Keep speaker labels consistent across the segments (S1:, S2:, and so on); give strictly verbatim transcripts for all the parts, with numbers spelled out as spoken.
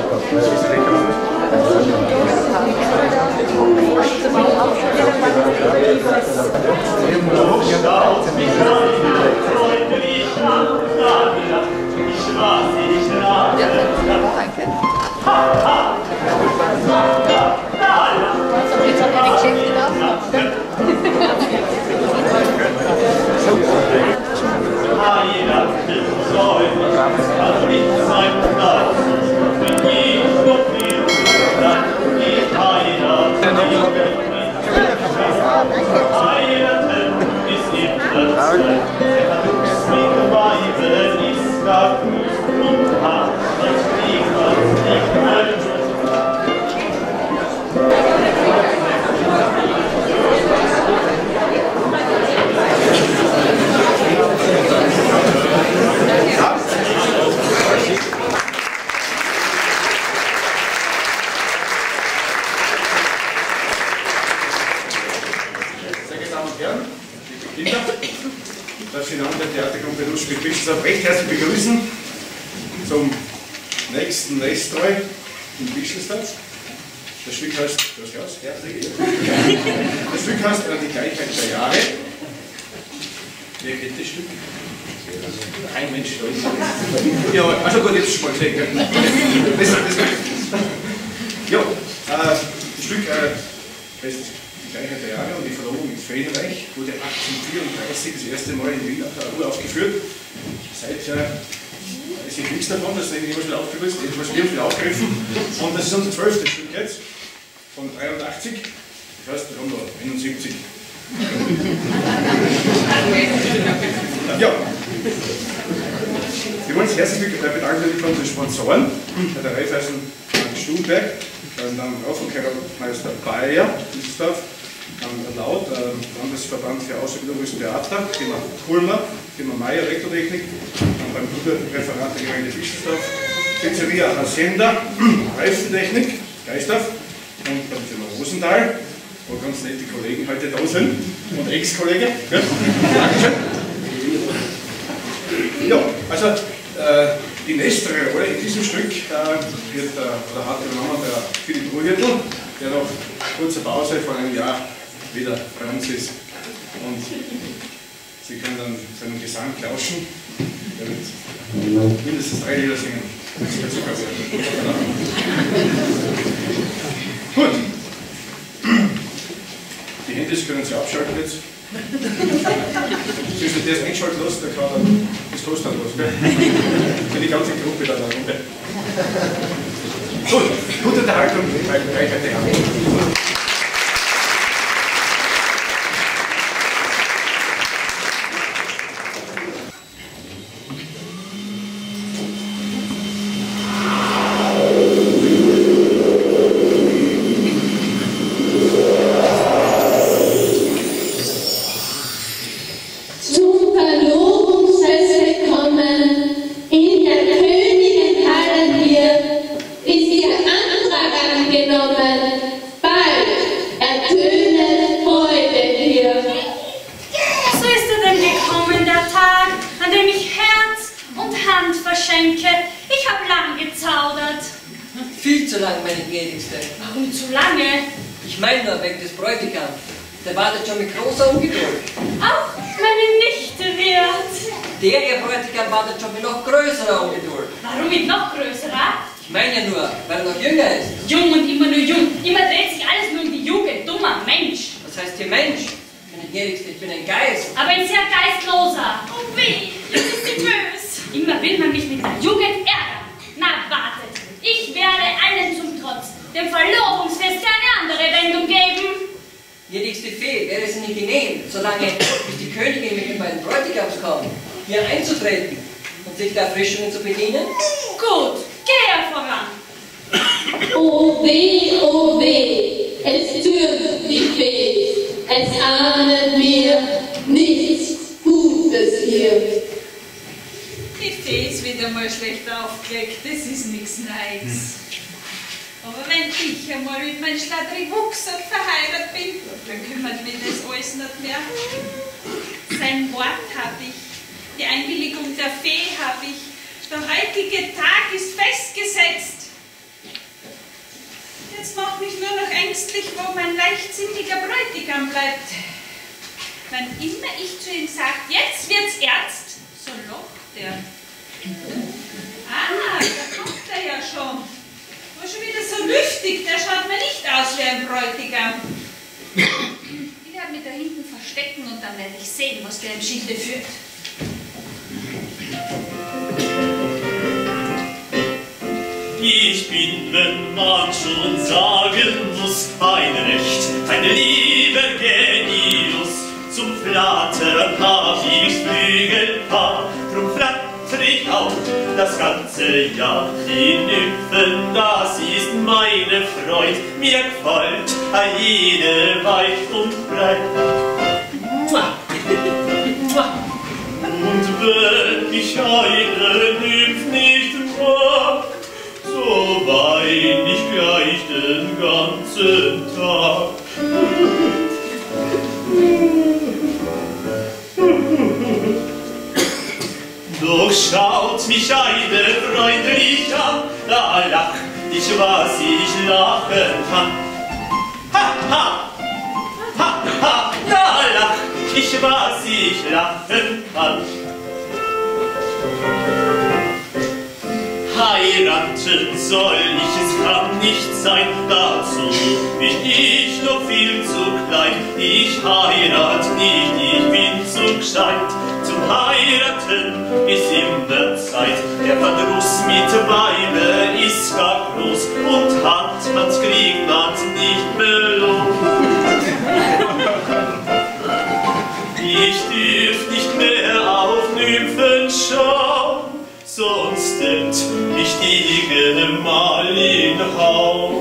S1: Recht herzlich begrüßen zum nächsten Nestreu in Bischelsdorf. Das Stück heißt, das Stück heißt Die Gleichheit der Jahre. Wer kennt das Stück? Ein Mensch da ist. Ja, also gut, jetzt schon mal sehen. Das, das, ja, äh, das Stück äh, heißt Die Gleichheit der Jahre und die Verlobung mit Feenreich wurde achtzehnhundertvierunddreißig das erste Mal in Wien uraufgeführt. Seither ist hier nichts davon, das ist immer schon aufgelöst, etwas sehr viel aufgegriffen. Und das ist unser zwölftes Stück jetzt, von dreiundachtzig, das heißt, wir haben noch einundsiebzig. Ja. Wir wollen uns herzlich bedanken von den Sponsoren, der Raiffeisen Stuhlberg, dann Rauffenkehrermeister Bayer, Düsseldorf, Laut, Landesverband für außerbiologisches Theater, Firma Kulmer, Firma Meier Elektrotechnik, dann beim Referat der Gemeinde Bischelsdorf, Pizzeria Hacienda, Reifentechnik, Geisdorf und beim Firma Rosenthal, wo ganz nette Kollegen heute da sind und Ex-Kollege. Ja. Dankeschön. Ja, also äh, die nächste Rolle in diesem Stück äh, wird, äh, oder hat übernommen der Philipp Ruhhirtl, der nach kurzer Pause vor einem Jahr wieder bei uns ist. Und Sie können dann seinen Gesang lauschen. Er wird mindestens drei Lieder singen. Das ist super. Gut. Die Handys können Sie abschalten jetzt. Zwischen der es einschalten lässt, der kann dann das kostet dann was. Gell? Für die ganze Gruppe dann eine Runde. Gut, gute Unterhaltung bei der Gleichheit der Jahre.
S2: plötzlich, wo mein leichtsinniger Bräutigam bleibt. Wann immer ich zu ihm sage, jetzt wird's ernst, so locht er. Ah, da kommt er ja schon. War schon wieder so lüftig, der schaut mir nicht aus wie ein Bräutigam. Ich werde mich da hinten verstecken und dann werde ich sehen, was der im Schilde führt.
S3: Ich bin, wenn man schon sagen muss, ein Recht, ein lieber Genius. Zum Flattern hab ich Flügelpaar, drum flatter ich auch das ganze Jahr. Die Nymphen, das ist meine Freud, mir gefällt jede weit und breit. Und wenn ich eine Nymph nicht mag, so wein ich gleich den ganzen Tag. Doch schaut mich eine freundlich an, da lacht ich, was ich lachen kann. Ha, ha, ha, ha, da lacht ich, was ich lachen kann. Heiraten soll ich, es kann nicht sein, dazu bin ich noch viel zu klein. Ich heirat nicht, ich bin zu gescheit. Zum Heiraten ist immer Zeit. Der Verdruss mit Weibe ist gar groß und hat man's kriegt man's nicht mehr los. Ich dürf nicht mehr auf Nymphen schauen, sonst denkt ich die Gemahlin Haus.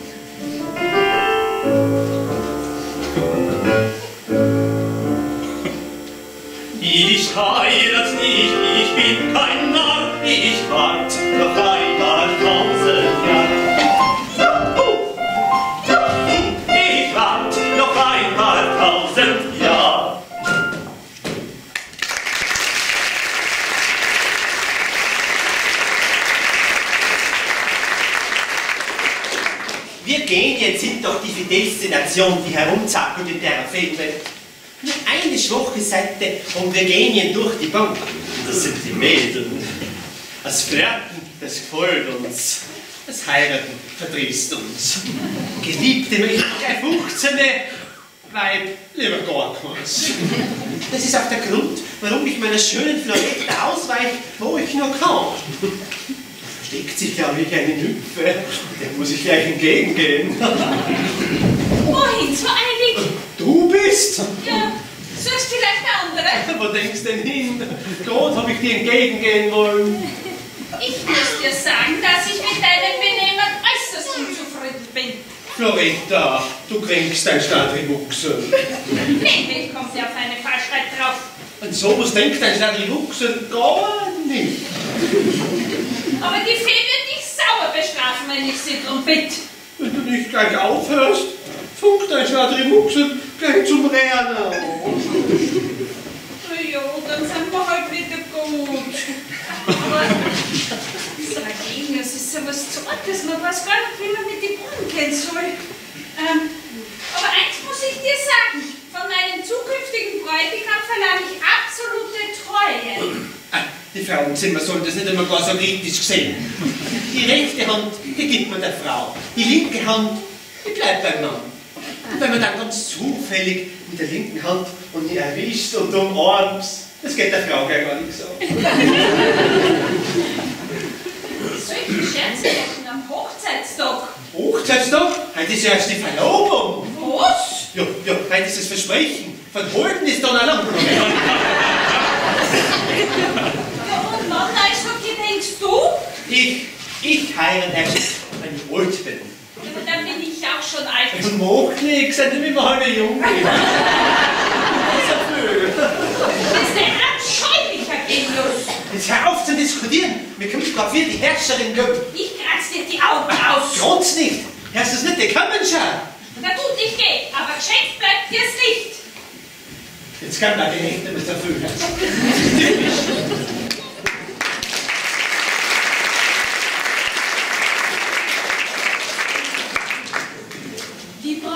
S3: Ich heirat nicht, ich bin kein Narr, ich wart noch einmal tausend Jahre. Ich wart noch einmal tausend Jahre.
S4: Wir gehen jetzt hinter diese Destination, die herumzappelt in der Filmwelt. Nur eine schwache Seite und wir gehen durch die Bank.
S3: Das sind die Mädchen. Das Flirten, das gefällt uns.
S4: Das Heiraten verdrießt uns. Geliebte möchte ich ein fünfzehnte Weib lieber gar keins. Das ist auch der Grund, warum ich meiner schönen Floretta ausweiche, wo ich nur kann. Versteckt sich ja wie eine Nymphe, der muss ich gleich entgegengehen.
S2: Wohin so eilig?
S4: Du bist?
S2: Ja, suchst vielleicht eine andere?
S4: Wo denkst du denn hin? Dort habe ich dir entgegengehen wollen.
S2: Ich muss dir sagen, dass ich mit deinem Benehmen äußerst unzufrieden bin.
S4: Floretta, du kränkst dein Stadtrebuchsen.
S2: Nämlich kommt ja auf eine Falschheit drauf.
S4: Und sowas denkt dein Stadtrebuchsen gar nicht.
S2: Aber die Fee wird dich sauer bestrafen, wenn ich sie drum bitt.
S4: Wenn du nicht gleich aufhörst, funkt dein Stadtrebuchsen gleich zum Rehren.
S2: Ja, dann sind wir halt wieder gut. Aber Sargenius ist so was Zartes, man weiß gar nicht, wie man mit den Buben gehen soll. Ähm, aber eins muss ich dir sagen, von meinem zukünftigen Bräutigam verlange ich absolute Treue.
S4: Ah, die Frauenzimmer sollen das nicht immer gar so kritisch sehen. Die rechte Hand, die gibt man der Frau. Die linke Hand, die bleibt beim Mann. Und wenn man dann ganz zufällig mit der linken Hand und die erwischt und umarmt, das geht der Frau gleich gar nicht so.
S2: Solche Scherze machen am Hochzeitstag.
S4: Hochzeitstag? Heute ist ja erst die Verlobung.
S2: Was?
S4: Ja, ja, heute ist das Versprechen. Von Holden ist dann allein.
S2: Ja, und Mann, also gedenkst du?
S4: Ich, ich heirate erst, wenn ich alt bin.
S2: Ja, aber dann bin ich auch schon alt.
S4: Und mag nichts, seitdem ich mal halbe jung bin.
S2: Das ist ein abscheulicher Genius.
S4: Jetzt hör auf zu diskutieren. Wir können gerade wie die Herrscherin gehen.
S2: Ich kratz dir die Augen aus.
S4: Grunz nicht. Hörst du es nicht? Die kommen schon.
S2: Na gut, ich geh, aber geschenkt bleibt dir's nicht.
S4: Jetzt kann man die Hände mit erfüllen.
S2: Die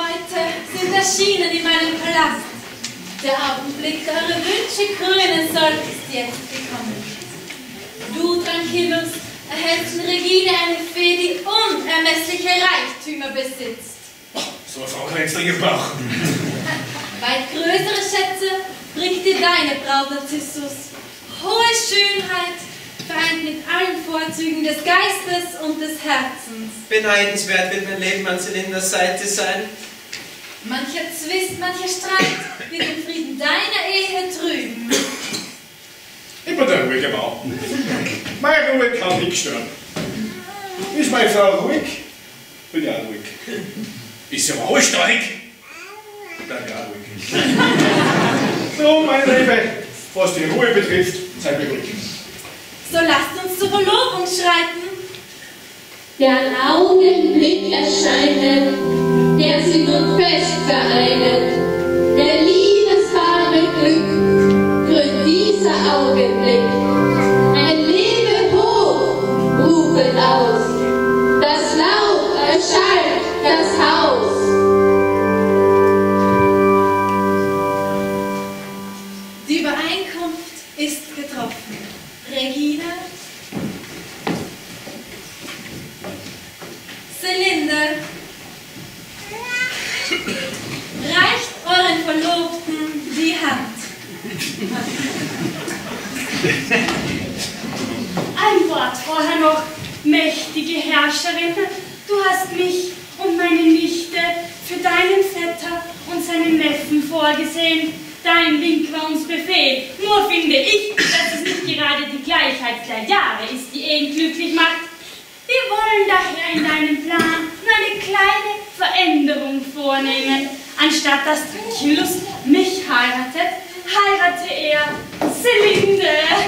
S5: erschienen in meinem Palast. Der Augenblick, der eure Wünsche krönen soll, ist jetzt gekommen. Du, Tranquillus, erhältst von Regine eine Fee, die unermessliche Reichtümer besitzt.
S1: Oh, so eine Frau kann ich jetzt dringend brauchen.
S5: Weit größere Schätze bringt dir deine Braut, Narzissus. Hohe Schönheit, vereint mit allen Vorzügen des Geistes und des Herzens.
S4: Beneidenswert wird mein Leben an Cylinders Seite sein.
S5: Mancher Zwist, mancher Streit wird den Frieden deiner Ehe trüben.
S1: Ich bin der ruhige Mann. Meine Ruhe kann nicht stören. Ist meine Frau ruhig? Bin ich auch ruhig. Ist sie aber halsstarrig? Bin ich auch ruhig. So, meine Liebe, was die Ruhe betrifft, sei beruhigt.
S5: So lasst uns zur Verlobung schreiten.
S6: Deren Augenblick erscheinen, der sie nun fest vereinen. Der liebeswarme Glück krönt dieser Augenblick. Ein Lebe hoch rufen aus, das laut erschallt das Haus.
S5: Die Übereinkunft ist getroffen. Regine, Zylinder, reicht euren Verlobten die Hand.
S2: Ein Wort vorher noch, mächtige Herrscherin. Du hast mich und meine Nichte für deinen Vetter und seinen Neffen vorgesehen. Dein Wink war uns Befehl. Nur finde ich, dass es nicht gerade die Gleichheit der Jahre ist, die Ehen glücklich macht. Wir wollen daher in deinem Plan nur eine kleine Veränderung vornehmen. Anstatt dass Tranquillus mich heiratet, heirate er Cylinders.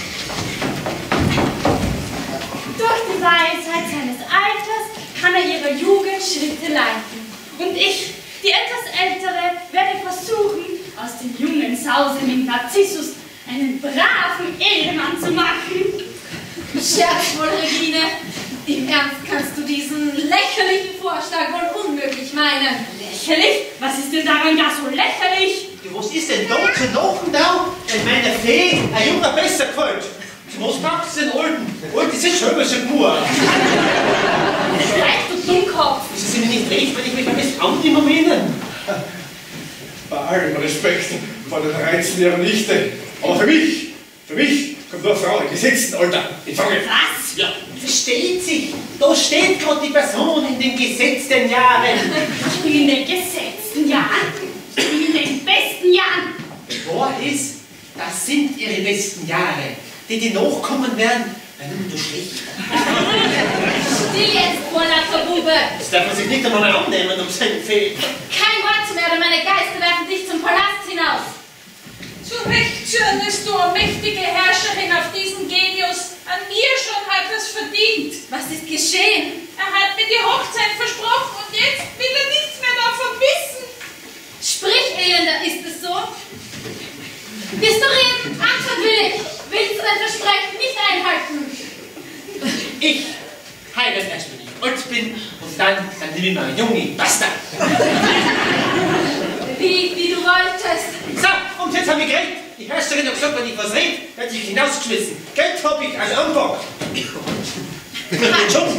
S2: Durch die Weisheit seines Alters kann er ihrer Jugend Schritte leiten. Und ich, die etwas Ältere, werde versuchen, aus dem jungen Sauseling Narzissus einen braven Ehemann zu machen.
S5: Scherz wohl, Regine. Im Ernst kannst du diesen lächerlichen Vorschlag wohl unmöglich meinen.
S2: Lächerlich? Was ist denn daran gar so lächerlich?
S4: Was ist denn da zu lachen da, wenn meiner Fee ein Junger besser gefällt? Was macht's den Alten? Alt ist ja schon über schon pur.
S2: Vielleicht, du Dummkopf.
S4: Ist es Ihnen nicht recht, wenn ich mich an das Amt immer meinen?
S1: Bei allem Respekt vor der dreizehnjährigen Nichte. Aber für mich, für mich kommt nur eine Frau im gesetzten Alter in Frage.
S2: Was?
S4: Ja, versteht sich. Da steht gerade die Person in den gesetzten Jahren.
S2: Ich bin in den gesetzten Jahren. Ich bin in den besten Jahren.
S4: Wahr ist, das sind Ihre besten Jahre. Die, die nachkommen werden, werden nur schlechter.
S5: Still jetzt, Vorlacher Bube.
S4: Das darf man sich nicht einmal mehr annehmen um sein Fee.
S5: Kein Wort zu mehr, oder meine Geister werfen dich zum Palast hinaus.
S2: Zu Recht schürnest du, mächtige Herrscherin, auf diesen Genius. An mir schon hat er's verdient.
S5: Was ist geschehen?
S2: Er hat mir die Hochzeit versprochen und jetzt will er nichts mehr davon wissen.
S5: Sprich, Elender, ist es so? Wirst du reden? Antwort will ich. Willst du dein Versprechen nicht einhalten?
S4: Ich heirate erst, wenn ich alt bin und dann, dann nehme ich mal einen Junge. Basta!
S5: Wie, wie du wolltest.
S4: So, und jetzt haben wir Geld. Die Herrscherin hat gesagt, wenn ich was rede, wird sich hinausgeschmissen. Geld hab ich, also Anfang. Schon.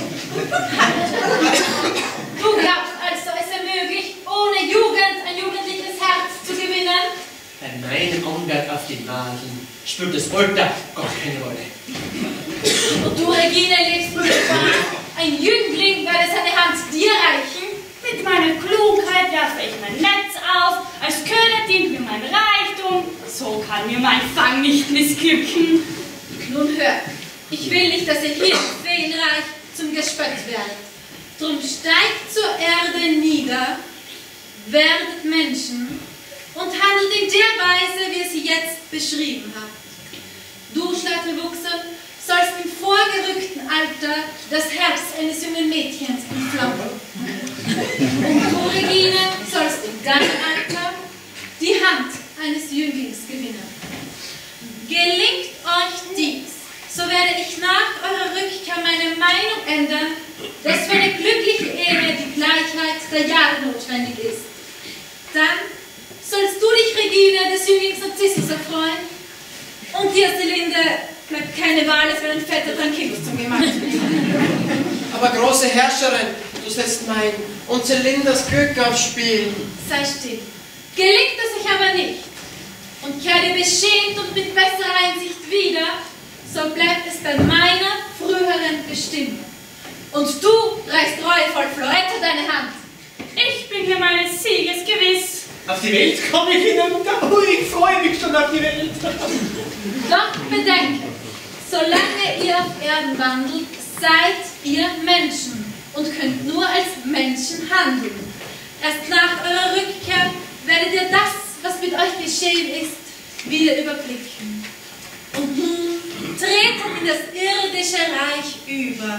S5: Du glaubst also, es sei möglich, ohne Jugend ein jugendliches Herz zu gewinnen?
S4: Bei meinem Anwert auf den Nadeln spielt das Alter gar keine Rolle.
S5: Und du, Regine, lebst mit Gefahr. Ein Jüngling werde seine Hand dir reichen.
S2: Mit meiner Klugheit werfe ich mein Netz auf, als Köder dient mir mein Reichtum. So kann mir mein Fang nicht missglücken.
S5: Nun hör, ich will nicht, dass ihr hier im Feenreich zum Gespött werdet. Drum steigt zur Erde nieder, werdet Menschen und handelt in der Weise, wie ihr sie jetzt beschrieben habt. Du, Schleitriwuchse, sollst im vorgerückten Alter das Herz eines jungen Mädchens entflammen. Und du, Regine, sollst in deinem Alter die Hand eines Jünglings gewinnen. Gelingt euch dies, so werde ich nach eurer Rückkehr meine Meinung ändern, dass für eine glückliche Ehe die Gleichheit der Jahre notwendig ist. Dann sollst du dich, Regine, des Jünglings Narzissus erfreuen. Und dir, Selinde, bleibt keine Wahl, als wenn ein fetter Tranquillus zum Gemacht.
S7: Aber große Herrscherin, du setzt mein und Selindas Glück aufs Spiel.
S5: Sei still. Gelingt es sich aber nicht und kehr dir beschämt und mit besserer Einsicht wieder, so bleibt es bei meiner früheren Bestimmung. Und du reichst reuevoll Floretta deine Hand.
S2: Ich bin mir meines Sieges gewiss.
S4: Auf die Welt komme ich hinunter. Oh, ich freue mich schon auf die Welt.
S5: Doch bedenke, solange ihr auf Erden wandelt, seid ihr Menschen und könnt nur als Menschen handeln. Erst nach eurer Rückkehr werdet ihr das, was mit euch geschehen ist, wieder überblicken. Und nun tretet in das irdische Reich über.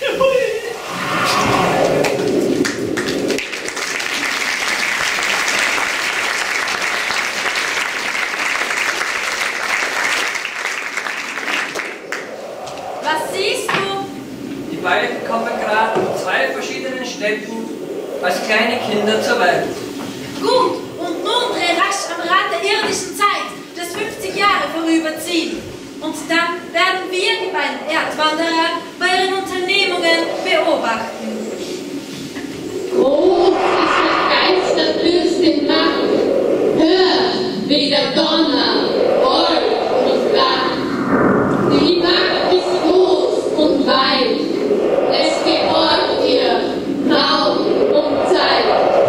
S5: Was siehst du?
S8: Die beiden kommen gerade in zwei verschiedenen Städten als kleine Kinder zur Welt.
S5: Gut, und nun dreh rasch am Rad der irdischen Zeit, dass fünfzig Jahre vorüberziehen. Und dann werden wir, die beiden Erdwanderer, bei ihren Unternehmungen beobachten.
S6: Groß ist der Geisterfürst Macht. Hört, wie der Donner, rollt und flacht. Die Macht ist groß und weit. Es gehorcht ihr Raum und Zeit.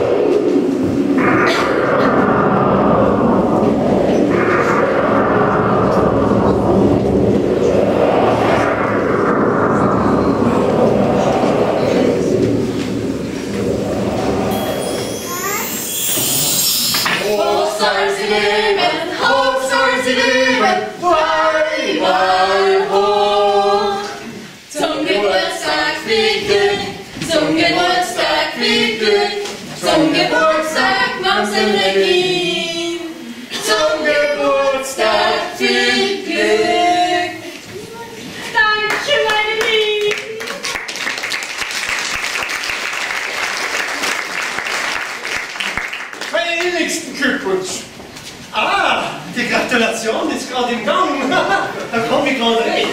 S9: Hoch soll sie leben, hoch soll sie leben, wei, wei, hoch. Zum Geburtstag viel Glück, zum Geburtstag viel Glück, zum Geburtstag Mamselregin, zum Geburtstag viel Glück.
S2: Danke, meine Lieben.
S4: Meinen innigsten Glückwunsch. Ah, die Gratulation ist gerade im Gang. Da komme ich gerade recht.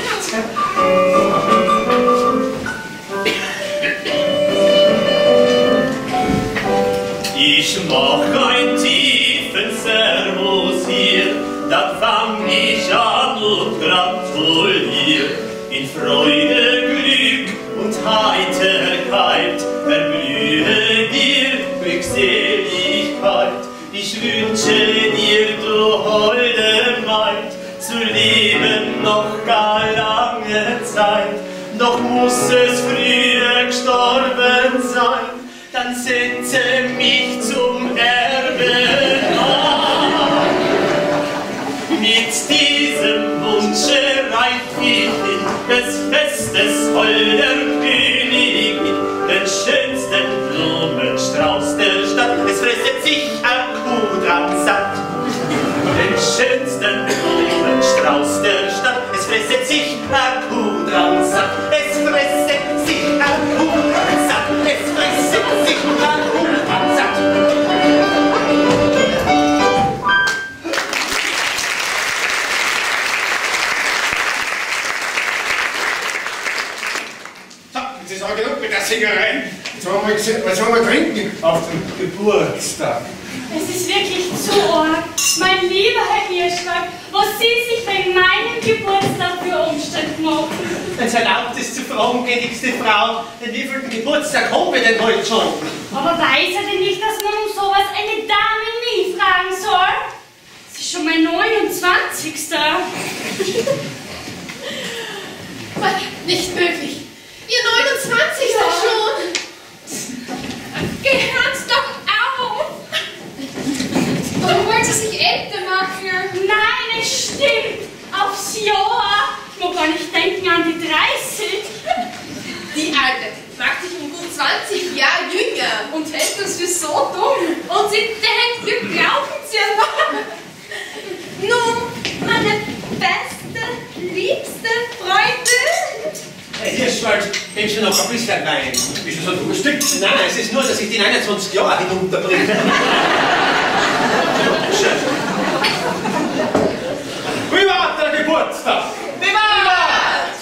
S3: Ich mach ein tiefen Servus hier, dann fang ich an und gratulier. In Freude, Glück und Heiterkeit erblühe dir Glückseligkeit. Ich wünsche dir, du holde Maid, zu leben noch gar lange Zeit. Doch muss es früher gestorben sein, dann setze mich zum Erbe an. Mit diesem Wunsche reich ich in des Festes holder Königin, den schönsten Blumenstrauß der Stadt. Es fresset sich ein Kuh dran satt. Den schönsten Blumenstrauß der Stadt. Es fresset sich ein Kuh dran satt. Es fresset sich ein Kuh dran satt. Es fresset sich ein Kuh dran satt.
S1: So, jetzt ist auch genug mit der Singerei. Jetzt wollen wir, gesehen, was wollen wir trinken auf dem Geburtstag?
S2: Es ist wirklich zu arg. Mein lieber Herr Hirschberg, was Sie sich wegen meinem Geburtstag für Umstände machen.
S4: Wenn es erlaubt ist zu fragen, gnädigste Frau, den wievielten Geburtstag haben wir denn heute schon?
S2: Aber weiß er denn nicht, dass man um sowas eine Dame nie fragen soll? Es ist schon mein neunundzwanzigster
S5: Nicht möglich. Ihr neunundzwanzigster schon. Gehört's doch auf. Warum wollt ihr sich älter machen?
S2: Nein, es stimmt. Aufs Jahr. Ich mag gar nicht denken an die dreißig.
S5: Die Alte macht sich um gut zwanzig Jahre jünger und hält uns für so dumm. Und sie denkt, wir glauben sie ja. Nun, meine beste, liebste Freundin.
S4: Herr Hirschwald, nehmen Sie noch ein bisschen Wein.
S1: Ist das ein Frühstück?
S4: Nein, es ist nur, dass ich den einundzwanzig Jahre hinunterbringe.
S1: Wie war der Geburtstag?
S7: Vivat!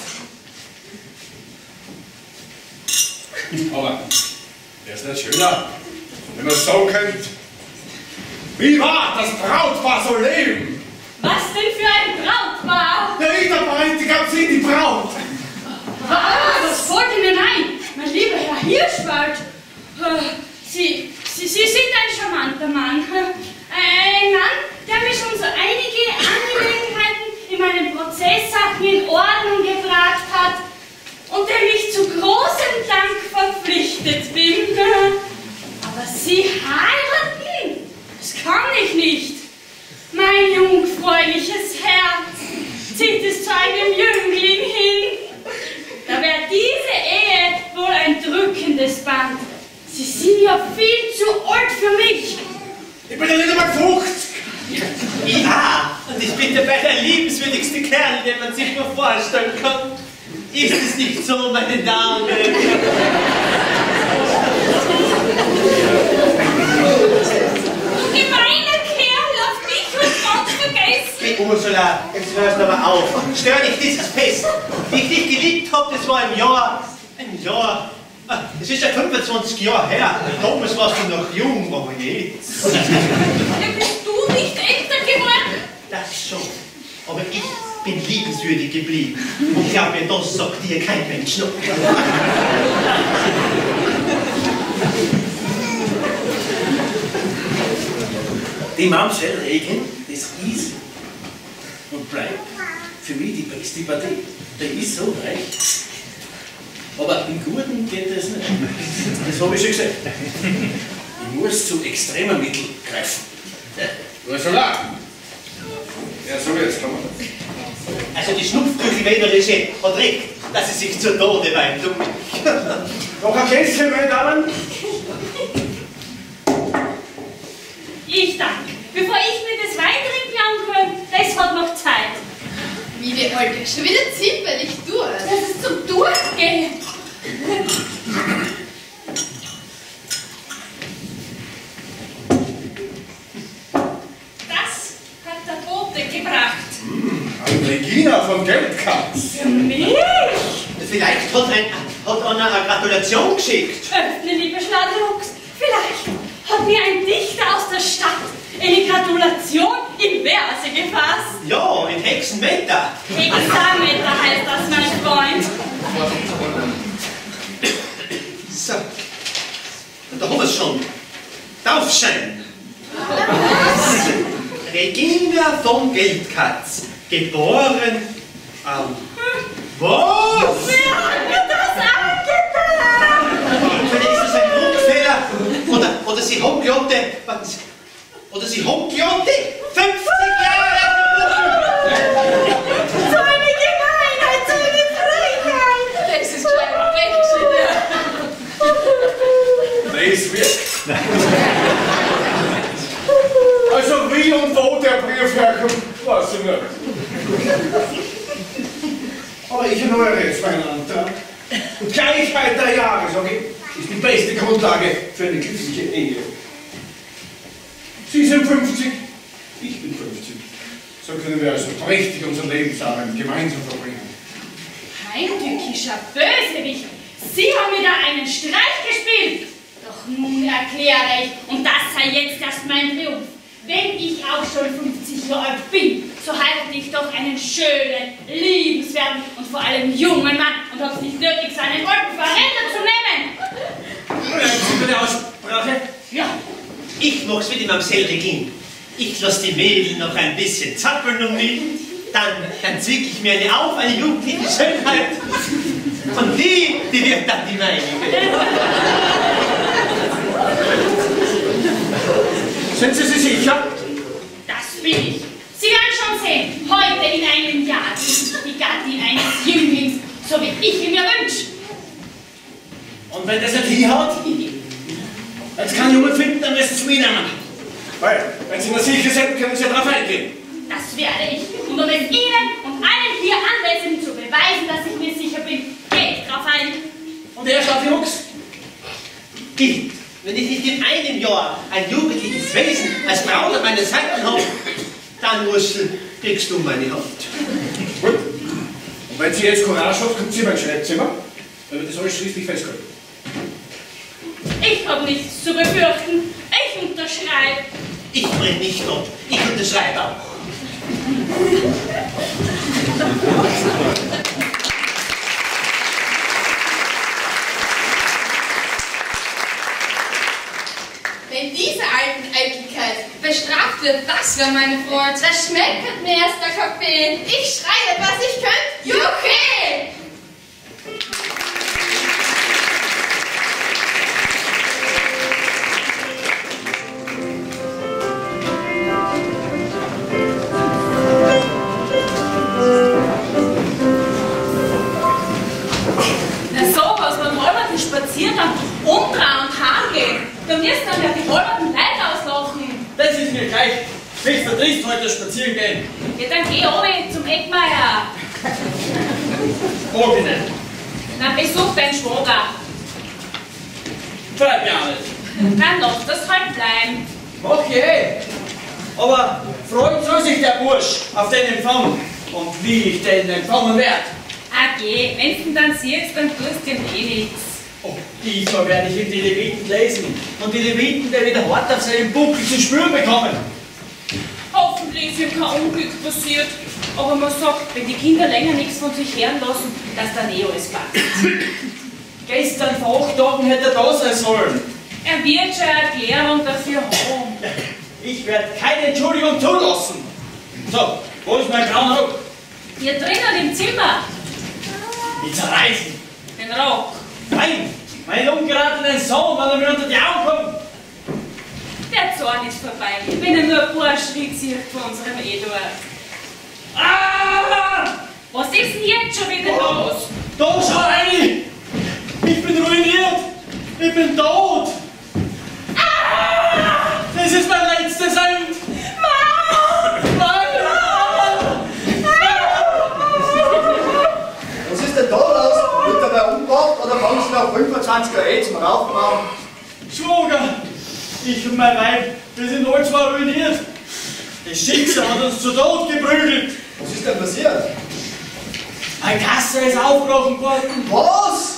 S1: Aber der ist nicht schöner, wenn man es so kennt. Wie war das Brautpaar so leben?
S2: Was denn für ein Brautpaar?
S1: Der Bräutigam, Sie die Braut.
S2: Was? Was fällt Ihnen ein? Mein lieber Herr Hirschwald, Sie, Sie, Sie sind ein charmanter Mann. Ein Mann, der mich schon so einige Angelegenheiten in meinen Prozesssachen in Ordnung gebracht hat und der mich zu großem Dank verpflichtet bin. Aber Sie heiraten? Das kann ich nicht. Mein jungfräuliches Herz zieht es zu einem Jüngling hin. Da wäre diese Ehe wohl ein drückendes Band. Sie sind ja viel zu alt für mich.
S1: Ich bin ja nicht einmal fünfzig.
S4: Ja, und ich bin dabei der liebenswürdigste Kerl, den man sich nur vorstellen kann. Ist es nicht so, meine Damen?
S2: Du gemeiner Kerl, auf mich und Gott vergessen.
S4: Hey Ursula, jetzt hörst du aber auf. Stör nicht dieses Fest. Wie ich dich geliebt habe, das war im Jahr... Ein Jahr... Es ist ja fünfundzwanzig Jahre her. Damals warst du noch jung, aber jetzt...
S2: Ja, bist du nicht älter geworden?
S4: Das schon. Aber ich bin liebenswürdig geblieben. Und glaub mir, das sagt dir kein Mensch noch.
S10: Die Mamsell Regen, das ist und bleibt für mich die beste Partie. Der ist so reich. Aber im Guten geht das nicht. Das habe ich schon gesagt. Ich muss zu extremen Mitteln greifen.
S1: Ursula. Ja, so jetzt kommen.
S4: Also die Schnupfdurchwählerische hat recht, dass sie sich zu Tode weint um mich.
S1: Noch ein Gläschen, meine Damen?
S2: Ich danke. Bevor ich mir das Wein trinken kann, das hat noch Zeit.
S5: Wie die Alte, schon wieder zippelig durch.
S2: Das ist zum Durchgehen. Das hat der Bote gebracht.
S1: An Regina von Geldkatz.
S2: Für mich?
S4: Vielleicht hat, ein, hat einer eine Gratulation geschickt.
S2: Öffne, liebe Schnaddelhucks. Vielleicht hat mir ein Dichter aus der Stadt eine Gratulation in Verse gefasst.
S4: Ja, in Hexenmeter.
S2: Hexameter heißt das, mein Freund.
S4: So. Und da haben wir es schon. Taufschein. Regina von Geldkatz. Geboren am... Was?
S2: Wer hat mir das angetan?
S4: Vielleicht ist das ein Druckfehler. Oder, oder sie haben Glotte. Oder sie haben Glotte. fünfzig Jahre auf der Buckel.
S2: So eine Gemeinheit, so eine Frechheit.
S5: Das ist gleich Brexit.
S1: Nein, es wirkt. Also wie und wo der Brief herkommt, weiß ich nicht. Aber ich erneuere jetzt meinen Antrag. Und Gleichheit der Jahre, sage ich, ist die beste Grundlage für eine glückliche Ehe. Sie sind fünfzig, ich bin fünfzig. So können wir also prächtig unseren Lebensabend gemeinsam verbringen.
S2: Heimtückischer Bösewicht, Sie haben mir da einen Streich gespielt. Doch nun erkläre ich, und das sei jetzt erst mein Triumph, wenn ich auch schon fünfzig Jahre alt bin, so heirate ich doch einen schönen, liebenswerten und vor allem jungen Mann und hab's nicht nötig, so einen alten Verräter zu nehmen.
S4: Bleiben Sie bei der Aussprache?
S2: Ja.
S4: Ich mach's wie die Mamsell Regine. Ich lass die Mädel noch ein bisschen zappeln um mich, dann, dann zwick ich mir eine auf, eine jugendliche Schönheit. Und die, die wird dann die meinige.
S1: Sind Sie sich sicher?
S2: Das bin ich. Sie werden schon sehen, heute in einem Jahr bin ich die Gattin eines Jünglings, so wie ich ihn mir wünsche.
S10: Und wenn das nicht hinhaut, jetzt kann Junge finden, dann müssen Sie mich nehmen.
S1: Weil, wenn Sie noch sicher sind, können Sie ja drauf eingehen.
S2: Das werde ich. Und um es Ihnen und allen hier Anwesenden zu beweisen, dass ich mir sicher bin, geht drauf ein.
S4: Und er schaut wie Mucks. Gilt, wenn ich nicht in einem Jahr ein jugendliches Wesen als Braun an meinen Seiten habe, dann, Ursel, kriegst du meine Hand.
S1: Gut. Und wenn Sie jetzt Courage hat, kommt Sie in mein Schreibzimmer. Da wird das alles schriftlich festgehalten.
S2: Ich habe nichts zu befürchten. Ich unterschreibe.
S4: Ich bring nicht ab. Ich unterschreibe auch.
S6: Wenn diese alten Eitelkeit bestraft wird, das wäre meine Freude. Das schmeckt mir erst der Kaffee. Ich schreie, was ich könnt. Juche!
S2: Na sowas, beim halberten Spaziergang umdrehen und heimgehen. Da wirst du dann ja die halberten Leute auslachen.
S8: Das ist mir gleich. Mich verdrießt heute spazieren gehen.
S2: Ja, dann geh oben zum Eckmeier.
S8: Mag ich nicht.
S2: Dann besuch deinen Schwager.
S8: Freut mich auch nicht.
S2: Dann lass das halt bleiben.
S8: Mach ich eh. Aber freuen soll sich der Bursch auf den Empfang. Und wie ich den empfangen werde.
S2: Ah geh, wenn du ihn dann siehst, dann tust du ihm eh nichts.
S8: Oh, diesmal werde ich in die Leviten lesen. Und die Leviten, der wieder hart auf seinen Buckel zu spüren bekommen.
S2: Hoffentlich ist ihm kein Unglück passiert. Aber man sagt, wenn die Kinder länger nichts von sich hören lassen, dass dann eh alles passt.
S8: Gestern vor acht Tagen hätte er da sein sollen.
S2: Er wird schon eine Erklärung dafür haben.
S8: Ich werde keine Entschuldigung zulassen. So, wo ist mein brauner Rock?
S2: Hier drinnen im Zimmer.
S8: Die zerreißen.
S2: Den Rock.
S8: Nein, meinen ungeratenen Sohn, wenn er mir unter die Augen kommt.
S2: Der Zorn ist vorbei, wenn er nur ein paar Schritte sieht von unserem Eduard.
S8: Ah!
S2: Was ist denn jetzt schon wieder
S8: Oh.
S2: los?
S8: Da schau rein! Ich bin ruiniert! Ich bin tot!
S2: Ah!
S8: Das ist mein letztes End!
S11: Was ist denn da los? Wird dabei umgebracht oder fangen Sie noch fünfundzwanzig Jahre zum Raufbauen?
S8: Schwager! Ich und mein Weib, wir sind alle zwei ruiniert! Das Schicksal hat uns zu Tod geprügelt!
S11: Was ist denn passiert?
S8: Ein Kasser ist aufgebrochen worden!
S11: Was?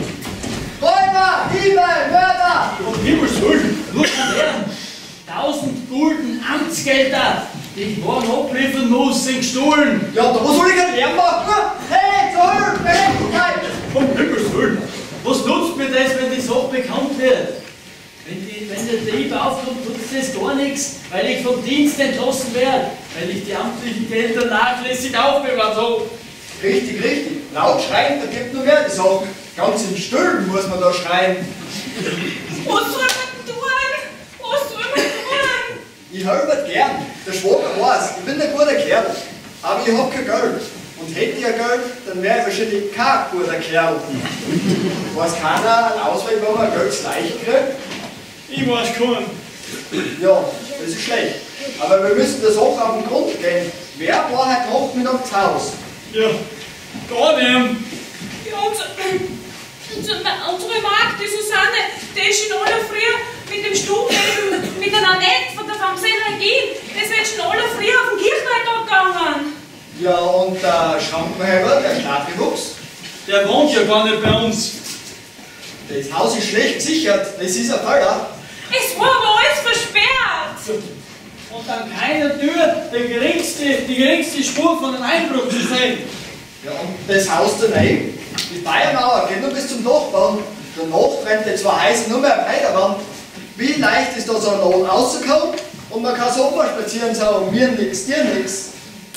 S11: Räuber, Diebe, Mörder!
S8: Um Himmels Willen, Lust und Ehren! Tausend Gulden Amtsgelder, die ich morgen abliefern muss, sind gestohlen!
S11: Ja, da was soll ich denn Lärm machen? Hey, zur Hilfe, Gerechtigkeit!
S8: Um Himmels Willen! Was nutzt mir das, wenn die Sache bekannt wird? Wenn, die, wenn der Dieb aufkommt, tut es das gar nichts, weil ich vom Dienst entlassen werde, weil ich die amtlichen Gelder nachlässig aufbewahrt habe.
S11: Richtig, richtig. Laut schreien, da gibt nur mehr die Sachen. Ganz im Stillen muss man da schreien.
S2: Was soll man tun? Was soll man tun?
S11: Ich helfe gern. Der Schwager weiß, ich bin ein guter Kerl. Aber ich hab kein Geld. Und hätte ich ein Geld, dann wäre ich wahrscheinlich kein guter Kerl. Weiß keiner einen Ausweg, wenn man Geld leicht kriegt?
S8: Ich weiß keinen.
S11: Ja, das ist schlecht. Aber wir müssen der Sache auf den Grund gehen. Wer war heute Nacht mit am Haus?
S8: Ja, gar nicht.
S2: Ja, unsere, unsere, unsere Magd, die Susanne, die ist schon alle früh mit dem Stub eben, mit der Annette von der Famsel-Regin, das wird schon alle früh auf den Kirchweitag gegangen.
S11: Ja, und der Schrankenheber, der Stadtbewuchs?
S8: Der wohnt ja gar nicht bei uns.
S11: Das Haus ist schlecht gesichert, das ist ein Faller.
S2: Es war aber alles versperrt.
S8: Und an keiner Tür der geringste, die geringste Spur von einem Einbruch zu sehen.
S11: Ja, und das Haus daneben? Die Bayernmauer geht nur bis zum Nachbarn. Danach trennt die zwei Häuser nur mehr weiter. Wie leicht ist da so ein Laden rauszukommen? Und man kann so mal spazieren sagen, mir nix, dir nix.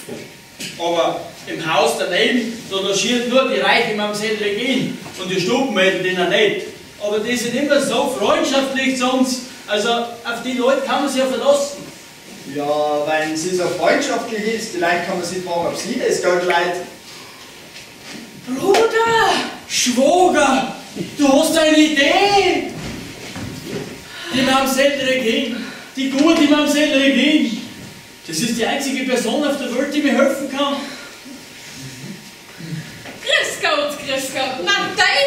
S8: Aber im Haus daneben, da logiert nur die reiche Mamsell Regin und die Stubenmädel, die noch nicht. Aber die sind immer so freundschaftlich zu uns, also auf die Leute kann man sich ja verlassen.
S11: Ja, wenn sie so freundschaftlich ist, vielleicht kann man sich fragen, ob sie das Geld leiht.
S8: Bruder! Schwager! Du hast eine Idee! Die Mamsell Regin, die gute Mamsell Regin, das ist die einzige Person auf der Welt, die mir helfen kann.
S6: Grüß Gott, grüß Gott. Na,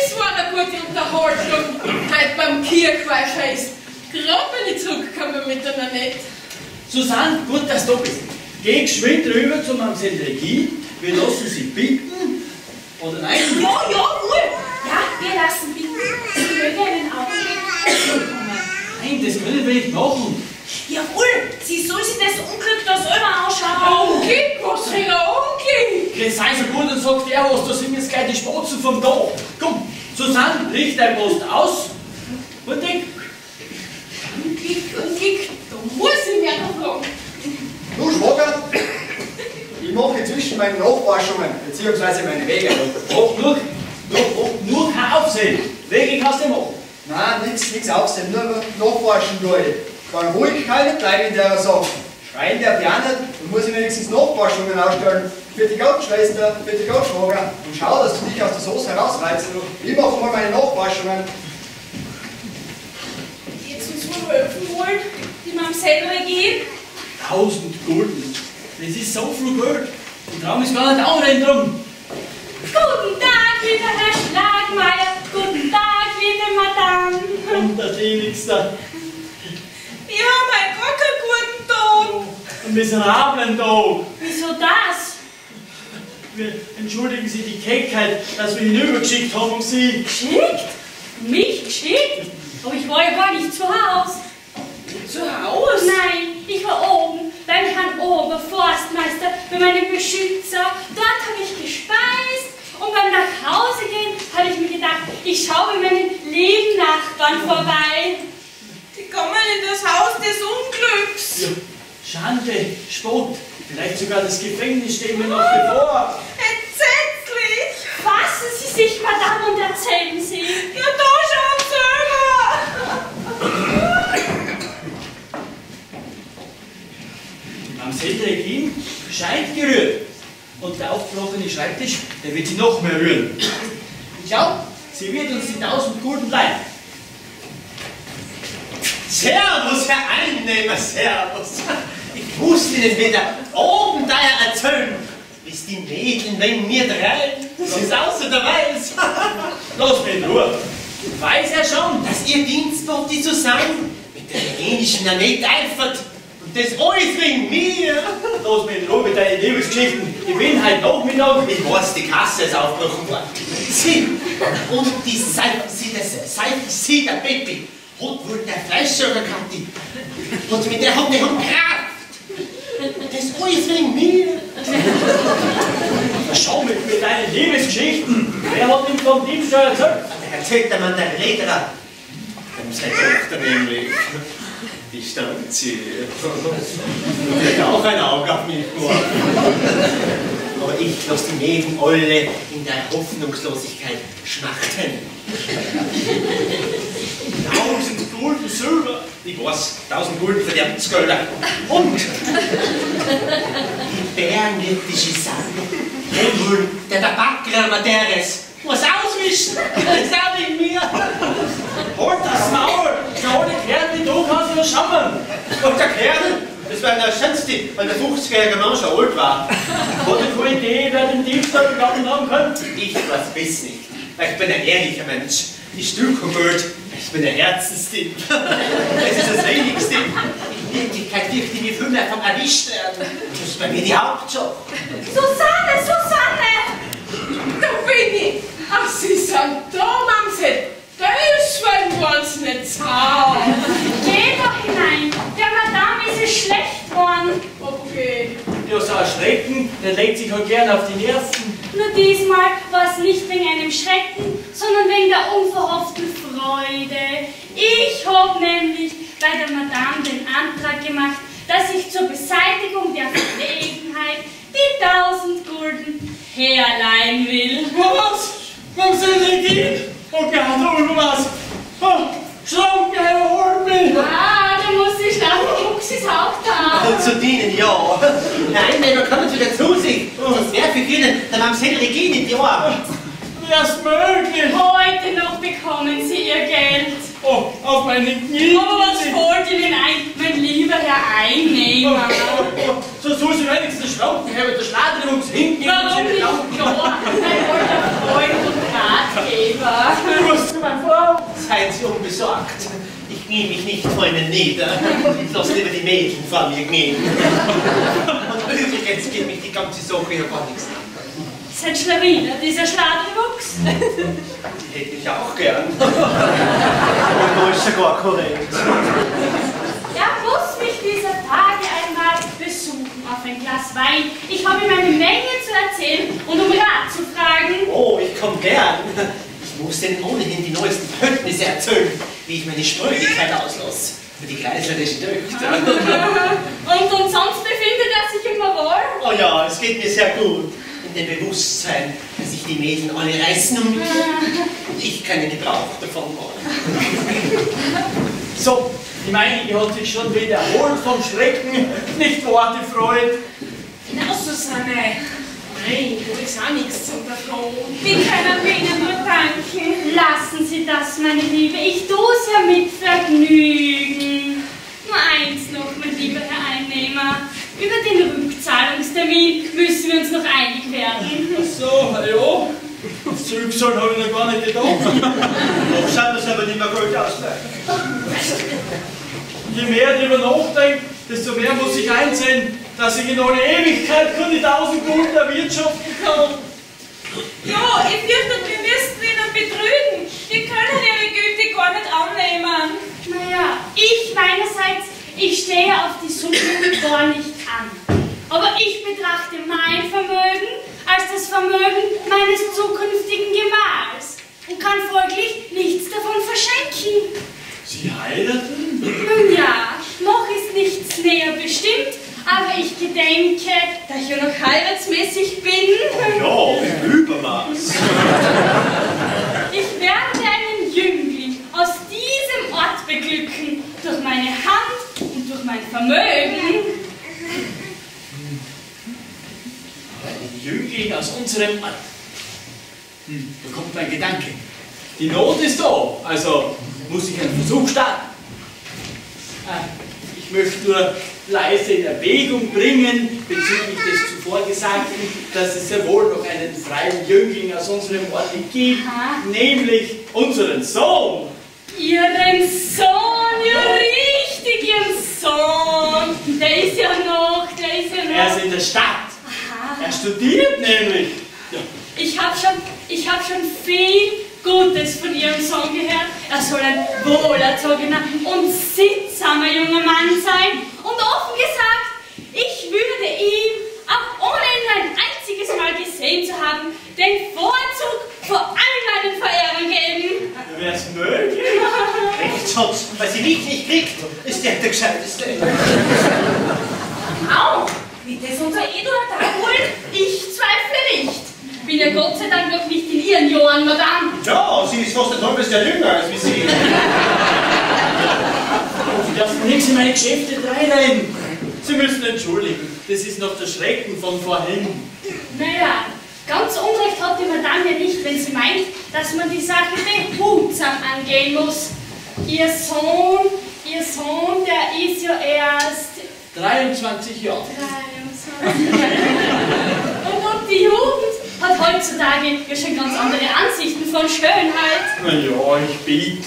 S6: gute Unterhaltung heute beim Kirchweihfest. Gerade bin ich zurückgekommen mit der Nanette.
S8: Susanne, gut, dass du bist. Geh geschwind rüber zu Mamsell Regie. Wir lassen sie bitten. Oder nein?
S2: Ja, ja, wohl. Ja, wir lassen bitten. Sie mögen einen Augenblick kommen.
S8: Nein, das können wir nicht machen.
S2: Jawohl, sie soll sich das Unglück da selber anschauen.
S6: Unglück? Was für ein Unglück?
S8: Geh, sei so gut und sag der was, da sind jetzt gleich die Spatzen vom Dach. Komm, Susanne, richt dein Post aus. Und denk.
S6: Unglück, Unglück, da muss ich mir noch fragen.
S11: Du Schwager, ich mache inzwischen meine Nachforschungen, beziehungsweise meine Wege.
S8: Mach nur, nur, nur kein Aufsehen. Wege kannst du machen.
S11: Nein, nichts, nichts aufsehen, nur nachforschen tue ich. Kann ruhig keine bleiben in der Sache. Schreien der Pianet, dann muss ich wenigstens Nachforschungen ausstellen. Für die Gottschwester, für die Gottschwager. Und schau, dass du dich aus der Soße herausreizt. Ich mache mal meine Nachforschungen.
S2: Jetzt uns wohl helfen wollen, die Mamsell Regie.
S8: Tausend Gulden. Das ist so viel Geld. Die Traum ist gar nicht anrennen drum.
S2: Guten Tag, lieber Herr Schlagmeier. Guten Tag, liebe Madame.
S8: Und der Wenigste.
S2: Wir haben einen gar keinen guten Tag.
S8: Einen miserablen Tag.
S2: Wieso das?
S8: Wir entschuldigen Sie die Keckheit, dass wir hinübergeschickt haben, um Sie.
S2: Geschickt? Mich geschickt? Aber ich war ja gar nicht zu Hause.
S4: Zu Hause?
S2: Nein, ich war oben beim Herrn Oberforstmeister, bei meinem Beschützer. Dort habe ich gespeist und beim Nachhausegehen habe ich mir gedacht, ich schaue bei meinen lieben Nachbarn vorbei. Die kommen in das Haus des Unglücks.
S8: Ja. Schande, Spott, vielleicht sogar das Gefängnis stehen wir noch bevor.
S2: Entsetzlich! Fassen Sie sich, Madame, und erzählen Sie. Ja, da schon selber!
S8: Mamsell Regine scheint gerührt. Und der aufgebrochene Schreibtisch, der wird sie noch mehr rühren. Und schau, sie wird uns die tausend Gulden leihen.
S4: Servus, Herr Einnehmer, servus. Ich muss Ihnen wieder oben daher erzählen, bis die Mädchen wegen mir dreien. Das ist außer der Weiß.
S8: Los mit Ruhe. Weiß er schon,
S4: dass Ihr Dienstbote die Susanne mit der hygienischen Nanette eifert. Und das alles wegen mir.
S8: Los mit Ruhe mit deinen Liebesgeschichten. Ich bin heute Nachmittag.
S4: Ich weiß, die Kasse ist aufgebrochen worden. Sie und die Seife, sie, das Seife, sie, der Peppi. Und wohl der Fleischschörer Kathi. Und mit der hat der Hund Kraft. Das alles wegen mir.
S8: Schau mit, mit deinen Liebesgeschichten. Wer hat ihm vom Diebstahl erzählt?
S4: Der erzählt der Mann der Lederer. Um seine Tochter nämlich. Die Stanzi. Die hat auch ein Auge auf mich geworfen. Aber ich lasse die Mädchen alle in der Hoffnungslosigkeit schmachten.
S8: Tausend Gulden Silber.
S4: Ich weiß, tausend Gulden für die Amtsgelder. Und die bärenlettische Sache. Wohl der Tabakkramer deres muss auswischen. Das sag ich mir.
S8: Halt das Maul. Der alte Kerl wie du kannst nur schauen.
S4: Und der Kerl, das war der schönste, weil der fünfzigjährige Mann schon alt war.
S8: Hat er keine Idee, wer den Diebstahl begangen haben könnte?
S4: Ich weiß es nicht. Ich bin ein ehrlicher Mensch. Ich stück und Geld. Ich bin ein Herzensdieb. Das ist das Wenigste. In Wirklichkeit fürchte ich mich viel mehr vom erwischt werden. Das ist bei mir die Hauptsache.
S2: Susanne, Susanne!
S6: Da bin ich. Ach, Sie sind da, Mamsell. Da ist mein Wans nicht zart.
S2: Geh doch hinein. Der Madame ist es schlecht worden.
S6: Okay.
S8: Ja, so ein Schrecken, der legt sich halt gern auf die Nerven.
S2: Nur diesmal war es nicht wegen einem Schrecken, sondern wegen der unverhofften Freude. Ich habe nämlich bei der Madame den Antrag gemacht, dass ich zur Beseitigung der Verlegenheit die tausend Gulden herleihen will.
S8: Was? Was soll denn gehen? Oh Gott, oh was? Oh, Schlange, hol mich!
S2: Ah, da muss ich nach dem Fuchsis auch da.
S4: Und zu dienen, ja. Nein, wir kommen wieder zu sich. Sonst werfe ich Ihnen der Mamsell Regine in die Ohren.
S8: Wär's möglich?
S2: Heute noch bekommen Sie Ihr Geld.
S8: Oh, auf meinen Knien.
S2: Aber was fällt dir denn ein, mein lieber Herr Einnehmer?
S8: Oh, oh, oh. So soll sie wenigstens schrauben, Herr, mit der Schladerwuchs hinten.
S2: Warum nicht? Ja, mein alter Freund und Ratgeber.
S8: Du musst zu meiner Frau.
S4: Seid Sie unbesorgt. Ich knie mich nicht vor Ihnen nieder. Ich lasse lieber die Mädchen vor mir knien. Und übrigens geht mich die ganze Sache ja gar nichts an.
S2: Sein Schlawiner, dieser Schladerwuchs.
S4: Die hätte ich auch gern. Und da ist ja gar korrekt.
S2: Er muss mich dieser Tage einmal besuchen auf ein Glas Wein. Ich habe ihm eine Menge zu erzählen und um Rat zu fragen.
S4: Oh, ich komme gern. Ich muss Ihnen ohnehin die neuesten Verhältnisse erzählen, wie ich meine Sprödigkeit auslasse. Für die kaiserlichen Töchter.
S2: Und, und sonst befindet er sich immer wohl?
S4: Oh ja, es geht mir sehr gut. In dem Bewusstsein, dass sich die Mädchen alle reißen um mich und ich keinen Gebrauch davon mache.
S8: So, die meinige hat sich schon wieder erholt vom Schrecken, nicht wahr, die Freude?
S6: Na, Susanne. Nein, du bist auch nichts zu davon.
S2: Wir können Ihnen nur danken. Lassen Sie das, meine Liebe. Ich tue es ja mit Vergnügen. Nur eins noch, mein lieber Herr Einnehmer. Über den Rückzahlungstermin müssen wir uns noch einig werden.
S8: Ach so, ja. Das Zurückzahlen habe ich noch gar nicht gedacht.
S4: Noch schauen wir es aber nicht mehr Geld ausleihen.
S8: Je mehr ich darüber nachdenke, desto mehr muss ich einsehen, dass ich in alle Ewigkeit keine tausend Gulden erwirtschaften kann.
S2: Ja, ich fürchte, wir müssten Ihnen betrügen. Wir können Ihre Güte gar nicht annehmen. Naja, ich meinerseits, ich stehe auf die Summe gar nicht an. Aber ich betrachte mein Vermögen als das Vermögen meines zukünftigen Gemahls und kann folglich nichts davon verschenken.
S8: Sie heiraten?
S2: Nun ja, noch ist nichts näher bestimmt, aber ich gedenke, da ich ja noch heiratsmäßig bin.
S4: Oh ja, im Übermaß.
S2: Ich werde einen Jüngling aus diesem Ort beglücken, durch meine Hand und durch mein Vermögen.
S8: Ein Jüngling aus unserem Ort. Hm, da kommt mein Gedanke. Die Not ist da, also muss ich einen Versuch starten. Ich möchte nur leise in Erwägung bringen, bezüglich des zuvor Gesagten, dass es sehr wohl noch einen freien Jüngling aus unserem Ort gibt,
S2: Aha.
S8: nämlich unseren Sohn.
S2: Ihren Sohn, ja richtig, Ihren Sohn. Der ist ja noch, der ist ja noch.
S8: Er ist in der Stadt.
S2: Aha.
S8: Er studiert nämlich. Ja.
S2: Ich habe schon, ich hab schon viel Gutes von Ihrem Sohn gehört. Er soll ein wohlerzogener und sittsamer junger Mann sein. Und offen gesagt, ich würde ihm, auch ohne ihn ein einziges Mal gesehen zu haben, den Vorzug vor all meinen Verehrern geben.
S8: Wäre es möglich?
S4: Echt, Schatz, weil sie mich nicht kriegt, ist der der Gescheiteste.
S2: Au, wie das unser Eduard da holt, ich zweifle nicht. Bin ja Gott sei Dank noch nicht in Ihren Jahren, Madame.
S4: Ja, sie ist fast ein halbes Jahr jünger als wie Sie.
S8: Sie dürfen nichts in meine Geschäfte reinreden. Sie müssen entschuldigen, das ist noch der Schrecken von vorhin.
S2: Naja, ganz unrecht hat die Madame ja nicht, wenn sie meint, dass man die Sache behutsam angehen muss. Ihr Sohn, Ihr Sohn, der ist ja erst
S8: dreiundzwanzig Jahre.
S2: dreiundzwanzig. Und, und die Jugend hat heutzutage ja schon ganz andere Ansichten von Schönheit.
S8: Na ja, ich biete.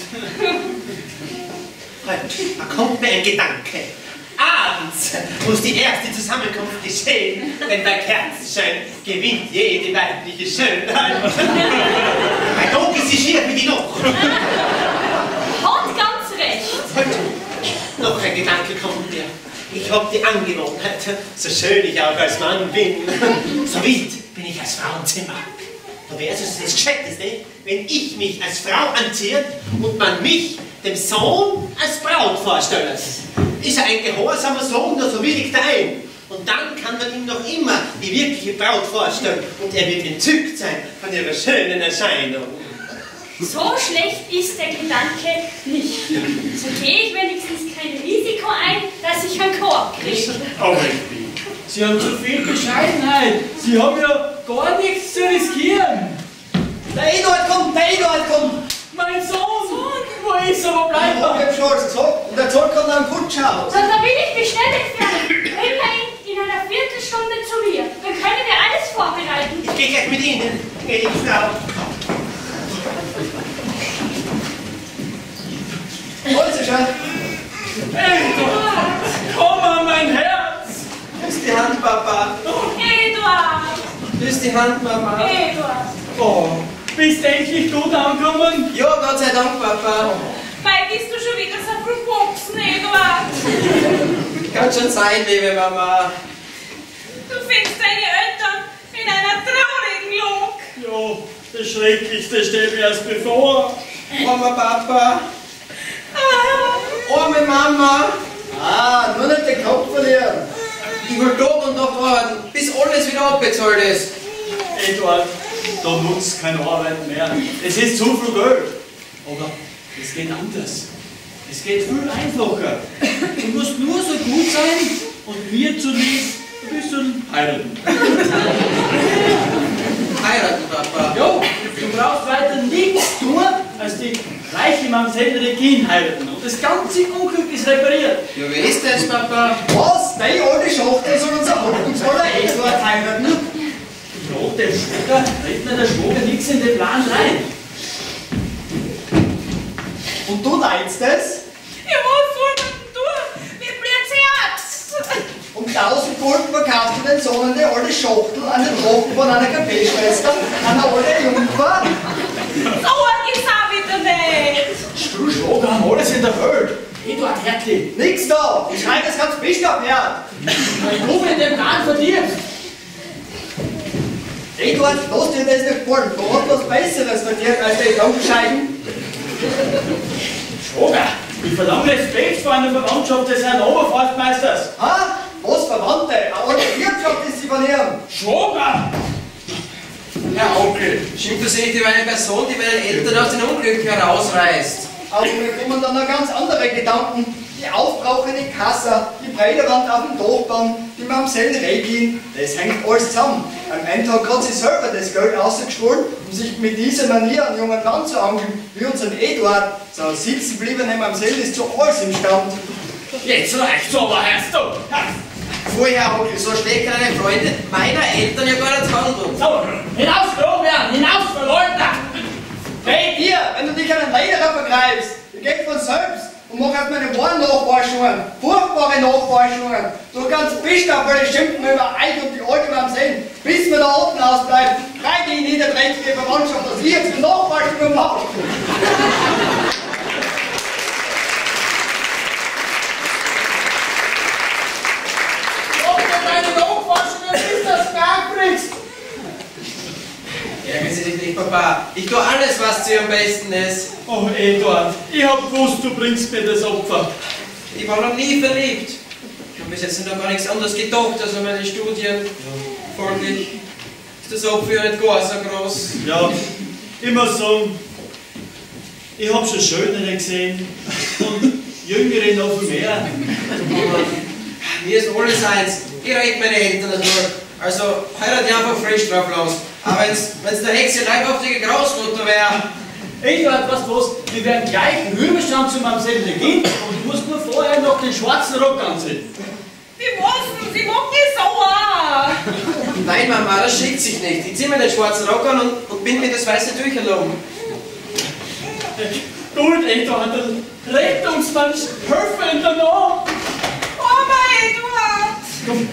S4: Da kommt mir ein Gedanke. Abends muss die erste Zusammenkunft geschehen, denn bei Kerzenschein gewinnt jede weibliche Schönheit. Mein Tag ist sie schier wie die Nacht.
S2: Hat ganz recht.
S4: Noch ein Gedanke kommt mir. Ich habe die Angewohnheit, so schön ich auch als Mann bin, so wild bin ich als Frauenzimmer. Da wäre es das Gescheiteste, wenn ich mich als Frau anziehe und man mich dem Sohn als Braut vorstellt. Ist er ein gehorsamer Sohn, so willigt er ein. Und dann kann man ihm noch immer die wirkliche Braut vorstellen und er wird entzückt sein von ihrer schönen Erscheinung.
S2: So schlecht ist der Gedanke nicht. So gehe ich wenigstens kein Risiko ein, dass ich einen Korb kriege.
S8: Aber ich bin. Sie haben zu viel Bescheidenheit. Sie haben ja gar nichts zu riskieren.
S11: Der Eduard kommt, der Eduard kommt.
S8: Mein Sohn! Wo ist er? Wo bleibt
S11: Ich hab
S8: er?
S11: ihm schon alles gesagt. Und er zahlt gerade noch ein Kutschhaus.
S2: So, da will ich mich schnell entfernen. Bring ihn in einer Viertelstunde zu mir. Dann können wir alles vorbereiten.
S4: Ich gehe gleich mit Ihnen, gnädige Frau.
S11: Alles ist schon.
S8: Eduard! Komm an mein Herz!
S7: Küss die Hand, Papa.
S2: Eduard!
S7: Küss die Hand, Mama.
S2: Eduard!
S8: Oh, bist endlich gut angekommen?
S7: Ja, Gott sei Dank, Papa.
S2: Weil bist du schon wieder so verwachsen, Eduard?
S7: Kann schon sein, liebe Mama.
S2: Du findest deine Eltern in einer traurigen Log.
S8: Ja, das Schrecklichste steht mir erst bevor.
S7: Mama, Papa. Arme Mama.
S11: Ah, nur nicht den Kopf verlieren.
S7: Ich will Tag und Nacht arbeiten, bis alles wieder abbezahlt ist.
S8: Eduard, da nutzt keine Arbeit mehr. Es ist zu viel Geld. Aber es geht anders. Es geht viel einfacher. Du musst nur so gut sein und mir zunächst ein bisschen heiraten.
S7: Heiraten, Papa.
S8: Jo, du brauchst weiter nichts tun, als die reiche Mamsell Regine heiraten. Und das ganze Unglück ist repariert.
S7: Ja, wie ist das, Papa?
S11: Was? Deine alte Schachtel soll unser hoffnungsvoller Eduard heiraten?
S8: Ja, dem Schwager redet mir der Schwager nichts in den Plan rein.
S11: Und du leidest es?
S2: Ja, was soll man denn tun? Mir blüht das Herz.
S11: Um tausend Gulden verkaufst du den Sohn eine alte Schachtel an den Rocken von einer K P-Schwester, einer alten Jungfer?
S2: So arg ist auch wieder nicht.
S8: Du Schwager haben alles in der Welt. Eduard Hertli.
S11: Nix da! Ich schreibe das ganz Bischof her!
S8: Ich rufe in den Plan von dir.
S11: Eduard, lass dir das nicht gefallen. Da hat was Besseres verdient als die Jungscheiden.
S8: Schwager, ich verlange Respekt vor einer Verwandtschaft des Herrn Oberforstmeisters.
S11: Ha? Was Verwandte? Eine alte Wirtschaft ist sie von ihm.
S8: Schwager!
S7: Herr Onkel, schimpfen Sie nicht über eine Person, die meinen Eltern aus dem Unglück herausreißt.
S11: Aber mir kommen dann noch ganz andere Gedanken. Die aufbrauchende Kasse, die Breiderwand auf dem Dachbaum, die Mamsell Regine, das hängt alles zusammen. Am Ende hat gerade sie selber das Geld rausgestohlen, um sich mit dieser Manier einen jungen Mann zu angeln, wie unseren Eduard. So eine sitzenbliebene Mamsell ist zu alles imstand.
S8: Jetzt reicht's aber, hörst du?
S7: Vorher, Herr Onkel, so schlecht kann eine Freundin meiner Eltern ja gar nicht handeln.
S8: So, hinaus, Großbären, hinaus, Verleugner!
S11: Hey, dir, wenn du dich an einen Lederer vergreifst, der geht von selbst und mach halt meine wahren Nachforschungen, furchtbare Nachforschungen. Du kannst Bischof, weil ich schimpfen über euch und die alte Mamsell, bis wir da oben ausbleiben. Frei die niederträchtige Verwandtschaft, dass ich jetzt für Nachforschungen mache.
S8: Meine Nachforschungen, bis das Berg kriegst!
S7: Ärgern Sie sich nicht, Papa. Ich tue alles, was zu Ihrem Besten ist.
S8: Oh, Eduard, ich hab gewusst, du bringst mir das Opfer.
S7: Ich war noch nie verliebt. Ich habe bis jetzt noch gar nichts anderes gedacht, als an meine Studien. Folglich ist das Opfer ja nicht gar so groß.
S8: Ja, immer so. Ich hab schon Schönere gesehen und Jüngere noch viel mehr.
S7: Mir ist alles eins. Ich rede meine Eltern nicht nur. Also heirat ich einfach frisch drauf los. Aber wenn's, wenn's der Hexe leibhaftige Großmutter wäre.
S8: Eduard, weißt du was? Wir werden gleich einen Rüberstand zu Mamsell Regine und du musst nur vorher noch den schwarzen Rock anziehen.
S2: Wie was? Sie macht mich sauer.
S7: Nein, Mama, das schickt sich nicht. Ich zieh mir den schwarzen Rock an und, und bind mir das weiße Tücherl um.
S8: Gut, Eduard, der Rettungsmann, helfe in der Not!
S2: Aber Eduard!
S8: Komm.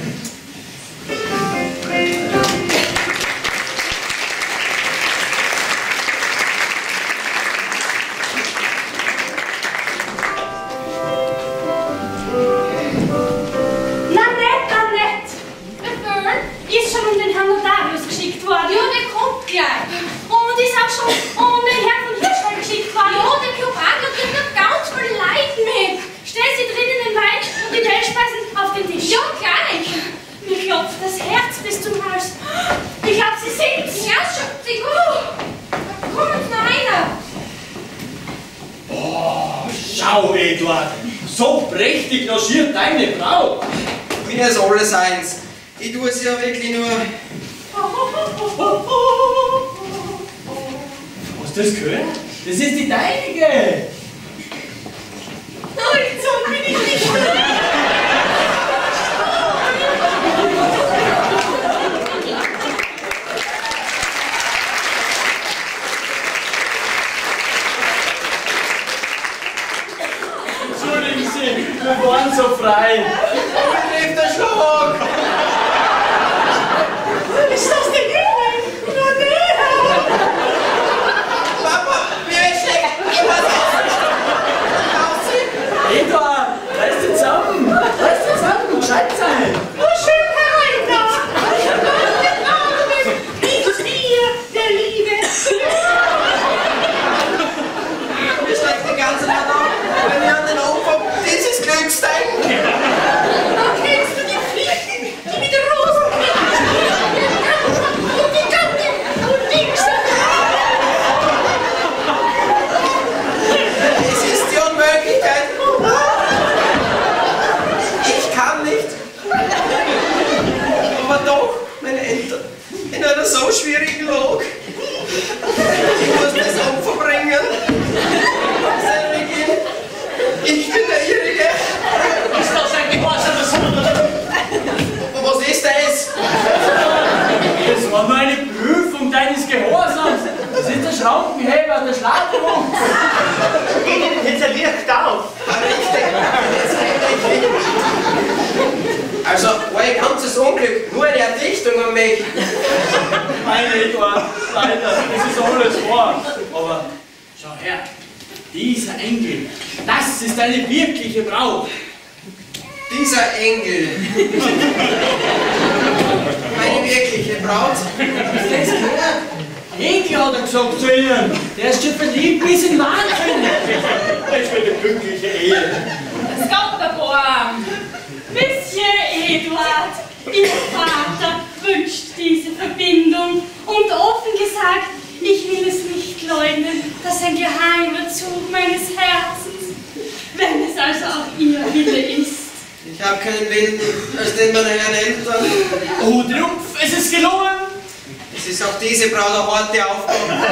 S2: Ist schon um den Herrn Notarius geschickt worden.
S5: Ja, der kommt gleich.
S2: Und ist auch schon um den Herrn von Hirschfeld geschickt worden.
S5: Ja, der Klopager bringt noch ganz viel Leid mit.
S2: Stell sie drinnen den Wein und die Tellerspeisen auf den Tisch.
S5: Ja, gleich.
S2: Mir klopft das Herz bis zum Hals. Ich hab sie singt.
S5: Ja, schon. Sie gut. Da kommt noch einer.
S8: Oh, schau, Eduard, so prächtig logiert deine Frau.
S7: Mir ist alles eins. Ich tue es ja wirklich nur.
S8: Hast du das gehört? Das ist die deinige. entschuldigen Sie, wir waren so frei.
S7: Mir trifft der Schlag.
S9: Ist das der Jüngling? Na, der!
S7: Papa, mir wird schlecht. Ich muss ausziehen.
S8: Eduard, reiß dich zusammen. Reiß dich zusammen, gescheit sein.
S9: Oh, schön herein da! Meine Armen, nicht hier, der Liebe!
S7: Mir schlägt die ganze Nacht auf, wenn ich an den Opfer dieses Glücks denke.
S9: Kennst du die Fliegen, die mit Rosen und die Gatte und links
S7: Es ist die Unmöglichkeit. Ich kann nicht. Aber doch, meine Eltern, in einer so schwierigen Lage. Ich muss das Opfer bringen. Selmigin, ich bin der Ihrige.
S4: Ist das ein gehorsamer Sohn, oder?
S7: Und was ist das?
S8: Das war nur eine Prüfung deines Gehorsams. Das ist der Schrankenheber, der Schlagpunkt.
S4: Geht Ihnen jetzt ein Licht auf?
S7: Richtig. Jetzt richtig. Also, war ein ganzes Unglück, nur eine Erdichtung an mich.
S8: Mein Eduard, leider, das ist alles wahr. Aber schau her, dieser Engel, das ist eine wirkliche Braut.
S7: Dieser Engel. Meine wirkliche Braut.
S8: Ist das gehört? Engel hat er gesagt zu Ihnen. Der ist schon verliebt bis in Wahnsinn. Das wird eine glückliche Ehe.
S2: Das kommt davor. Monsieur Eduard, Ihr Vater wünscht diese Verbindung und offen gesagt, ich will es nicht leugnen, dass ein geheimer Zug meines Herzens, wenn es also auch Ihr Wille ist.
S7: Ich habe keinen Willen, als den meiner Herren Eltern.
S8: Oh, Trumpf, es ist gelungen.
S7: Es ist auch diese Braut eine harte Aufgabe.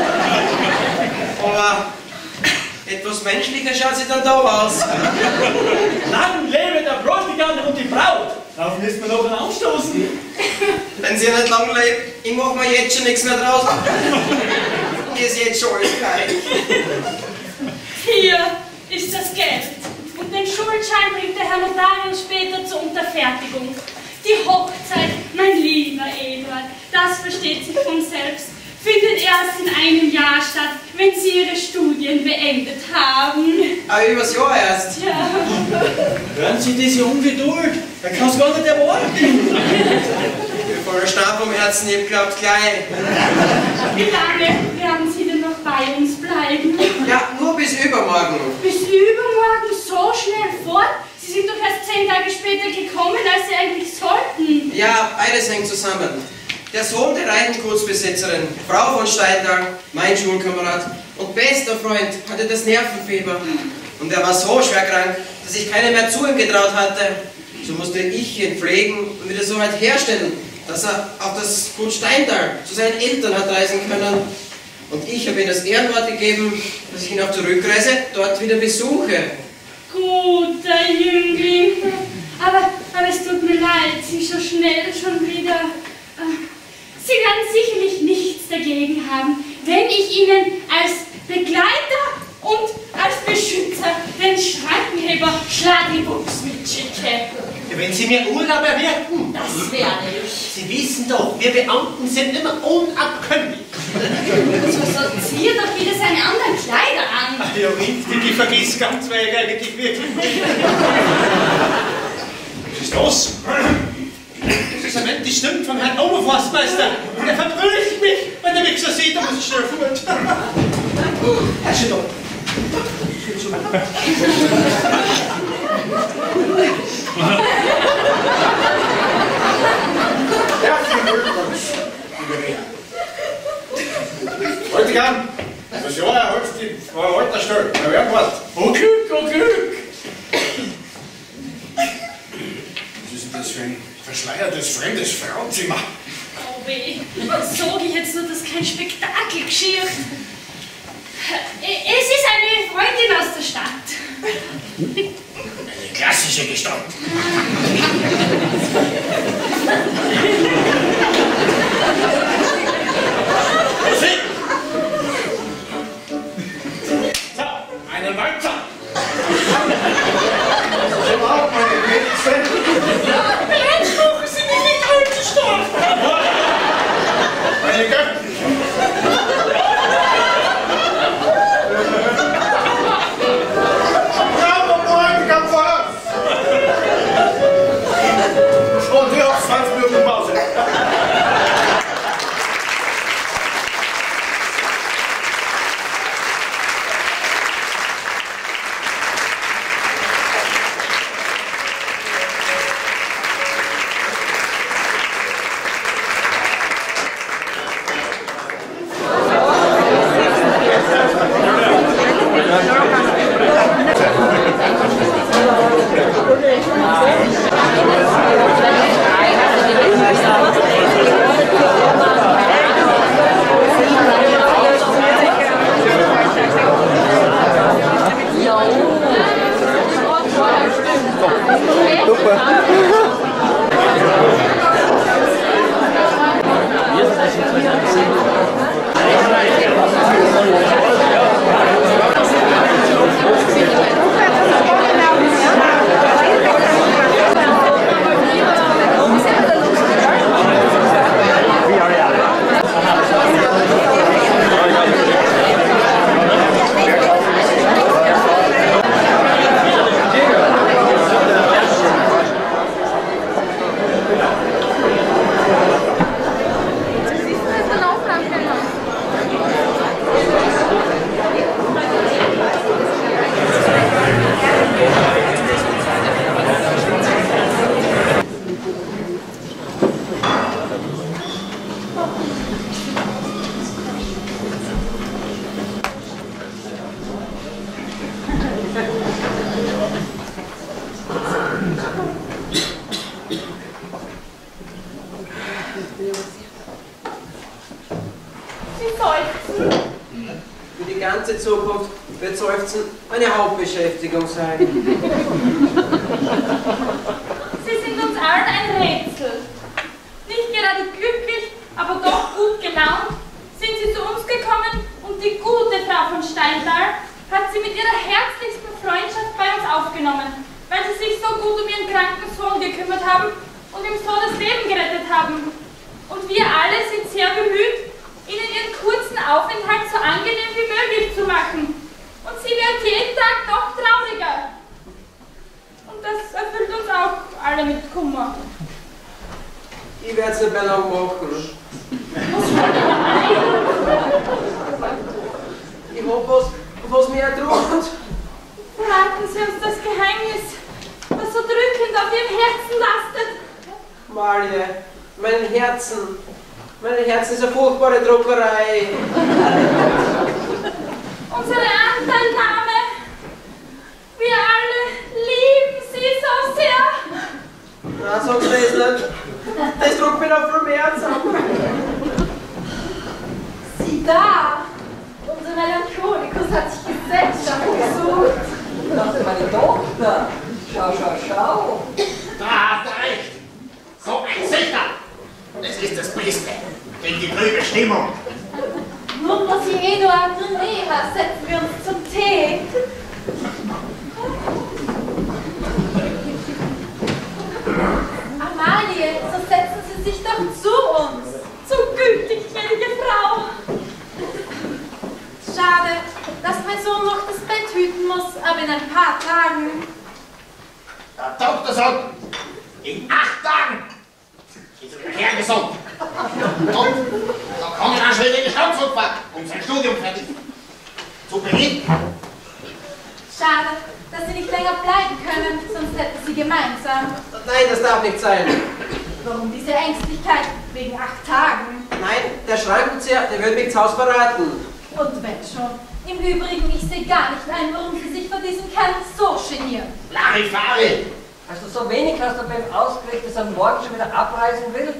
S7: Aber etwas menschlicher schaut sie dann da aus.
S8: Lang lebe der Bräutigam und die Braut. Darauf müssen wir noch anstoßen.
S7: Wenn sie nicht lang lebt, ich mache mir jetzt schon nichts mehr draus. Ist jetzt schon alles gleich.
S2: Hier ist das Geld und den Schuldschein bringt der Herr Notarius später zur Unterfertigung. Die Hochzeit, mein lieber Eduard, das versteht sich von selbst, findet erst in einem Jahr statt, wenn Sie Ihre Studien beendet haben.
S7: Aber übers Jahr erst.
S2: Ja.
S8: Hören Sie diese Ungeduld? Da kann es gar nicht erwarten.
S7: Bevor der Stab vom Herzen hebt, glaubt gleich.
S2: Wie lange werden Sie denn noch bei uns bleiben?
S7: Ja, nur bis übermorgen.
S2: Bis übermorgen so schnell fort? Sie sind doch erst zehn Tage später gekommen, als Sie eigentlich sollten.
S7: Ja, beides hängt zusammen. Der Sohn der Reihengutsbesitzerin, Frau von Steintal, mein Schulkamerad und bester Freund, hatte das Nervenfieber. Und er war so schwer krank, dass ich keiner mehr zu ihm getraut hatte. So musste ich ihn pflegen und wieder so weit herstellen, dass er auf das Gut Steintal zu seinen Eltern hat reisen können. Und ich habe ihm das Ehrenwort gegeben, dass ich ihn auf der Rückreise dort wieder besuche.
S2: Guter Jüngling. Aber, aber es tut mir leid, Sie so schnell schon wieder... Äh, Sie werden sicherlich nichts dagegen haben, wenn ich Ihnen als Begleiter und als Beschützer den Schrankenheber Schlagelbuchs mitschicke.
S4: Wenn Sie mir Urlaub erwirken.
S2: Das werde ich.
S4: Sie wissen doch, wir Beamten sind immer unabkömmlich.
S2: So, so ziehe doch wieder seine anderen Kleider an.
S4: Ach ja, richtig, ich vergiss ganz, weil ich eigentlich wirklich nicht. Was ist los? Das ist die Stimme vom Herrn Oberforstmeister. Er verprügelt mich, wenn der Wichser sieht, da muss ich schnell fort. Herr Schindler.
S11: Herzlichen Glückwunsch, liebe Reha. Bräutigam, das Jahr erholt die Frau Reuterstell. Na, wer passt?
S8: Oh Glück, oh Glück.
S11: Was ist denn das für ein verschleiertes, fremdes Frauenzimmer?
S2: Oh weh, sag ich jetzt nur, dass kein Spektakel geschieht. Es ist eine Freundin aus der Stadt.
S11: Eine klassische Gestalt.
S8: Musik!
S11: So, einen Walzer.
S7: Für die ganze Zukunft wird Seufzen meine Hauptbeschäftigung sein.
S2: Sie sind uns allen ein Rätsel. Nicht gerade glücklich, aber doch gut gelaunt sind Sie zu uns gekommen und die gute Frau von Steinthal hat Sie mit ihrer herzlichsten Freundschaft bei uns aufgenommen, weil Sie sich so gut um Ihren kranken Sohn gekümmert haben und ihm so das Leben gerettet haben. Und wir alle sind sehr bemüht, Ihnen Ihren kurzen Aufenthalt so angenehm wie möglich zu machen. Und Sie werden jeden Tag noch trauriger. Und das erfüllt uns auch alle mit Kummer.
S7: Ich werde es nicht mehr lang machen. Ich hab was, was mir erdrückt.
S2: Verraten Sie uns das Geheimnis, das so drückend auf Ihrem Herzen lastet.
S7: Marje, mein Herzen, mein Herzen ist eine furchtbare Druckerei.
S2: Unsere Anteilnahme, wir alle lieben Sie so sehr.
S7: Na, sag's das nicht. Das druckt mich noch viel mehr zusammen.
S5: Sieh da! Unser Melancholikus hat sich Gesellschaft gesucht.
S12: Ich dachte, meine Tochter. Schau, schau, schau.
S9: Da hast du recht. So ein Sicher. Das ist das Beste. Gegen die trübe Stimmung.
S5: Nun, Monsieur Eduard René, setzen wir uns zum Tee. Amalie, so setzen Sie sich doch zu uns.
S2: Zu gütig, gnädige Frau.
S5: Schade, dass mein Sohn noch das Bett hüten muss, aber in ein paar Tagen.
S9: Der Doktor sagt, in acht Tagen ist er wieder hergesund. Und da kann er dann schon wieder in die Stadt zurückfahren und sein Studium fertig. Zu Beginn.
S5: Schade, dass Sie nicht länger bleiben können, sonst hätten Sie gemeinsam.
S7: Nein, das darf nicht sein.
S5: Warum diese Ängstlichkeit? Wegen acht Tagen.
S7: Nein, der Schrankenzieher, der wird mich ins Haus verraten.
S5: Und wenn schon. Im Übrigen, ich sehe gar nicht ein, warum Sie sich vor diesem Kerl so genieren.
S9: Larifari!
S12: Hast du so wenig, hast du beim ausgelegt, dass er morgen schon wieder abreisen will?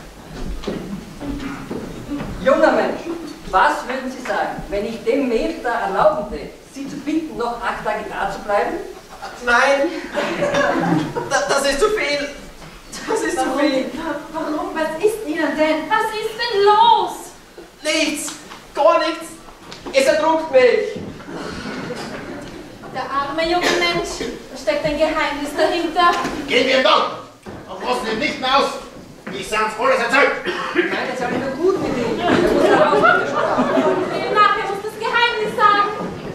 S12: Junger Mensch, was würden Sie sagen, wenn ich dem Mädel da erlauben würde, Sie zu bitten, noch acht Tage da zu bleiben?
S7: Nein, das, das ist zu viel. Das ist
S5: Warum?
S7: zu viel.
S5: Warum? Was ist Ihnen denn?
S2: Was ist denn los?
S7: Nichts, gar nichts. Es erdrückt mich.
S5: Der arme junge Mensch, da steckt ein Geheimnis dahinter.
S9: Gehen wir dann und lassen ihn nicht mehr aus. Ich sah's alles erzählt.
S12: Nein, das habe ich nur gut mit ihm. Er muss da raus mit der Sprache.
S2: Nachher muss das Geheimnis sagen.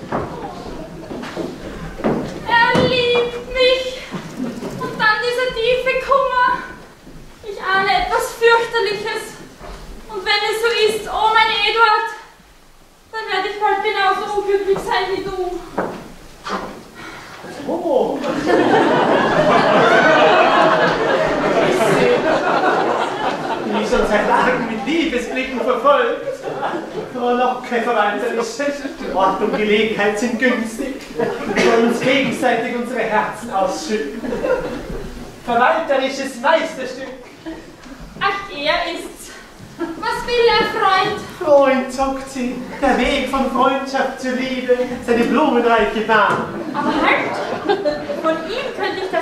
S2: Er liebt mich. Und dann dieser tiefe Kummer. Ich ahne etwas fürchterliches. Und wenn es so ist, oh mein Eduard, dann werde ich bald genauso unglücklich sein wie du.
S4: Oh! Die schon seit Tagen mit Liebesblicken verfolgt. Aber noch kein Verwalterliches. Ort und Gelegenheit sind günstig. Wir wollen uns gegenseitig unsere Herzen ausschütten. Verwalterisches Meisterstück.
S2: Ach, er ist's. Was will er, Freund?
S4: Freund, sagt sie, der Weg von Freundschaft zur Liebe, seine blumenreiche Bahn.
S2: Aber halt! Von ihm könnte ich das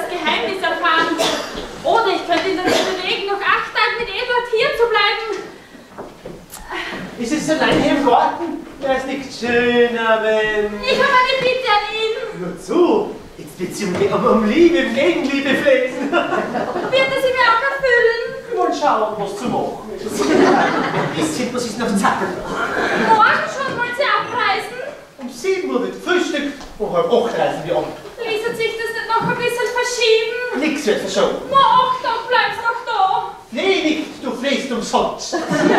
S4: ist allein hier im Garten. Wäre es nicht schöner, wenn...
S5: Ich habe eine Bitte an ihn.
S4: Nur zu. Jetzt wird sie um, um, um Liebe, um Gegenliebe fließen.
S5: Wird er sie mir auch erfüllen?
S4: Mal schauen, was zu machen ist. Ein bisschen muss ich noch zappeln.
S5: Morgen schon wollen Sie abreisen?
S4: Um sieben Uhr wird Frühstück, um halb acht reisen wir ab.
S5: Ließe sich das nicht noch ein bisschen verschieben?
S4: Nix wird verschoben.
S5: Na, ach, dann bleibst noch da.
S4: Nee, nicht, du fliehst umsonst.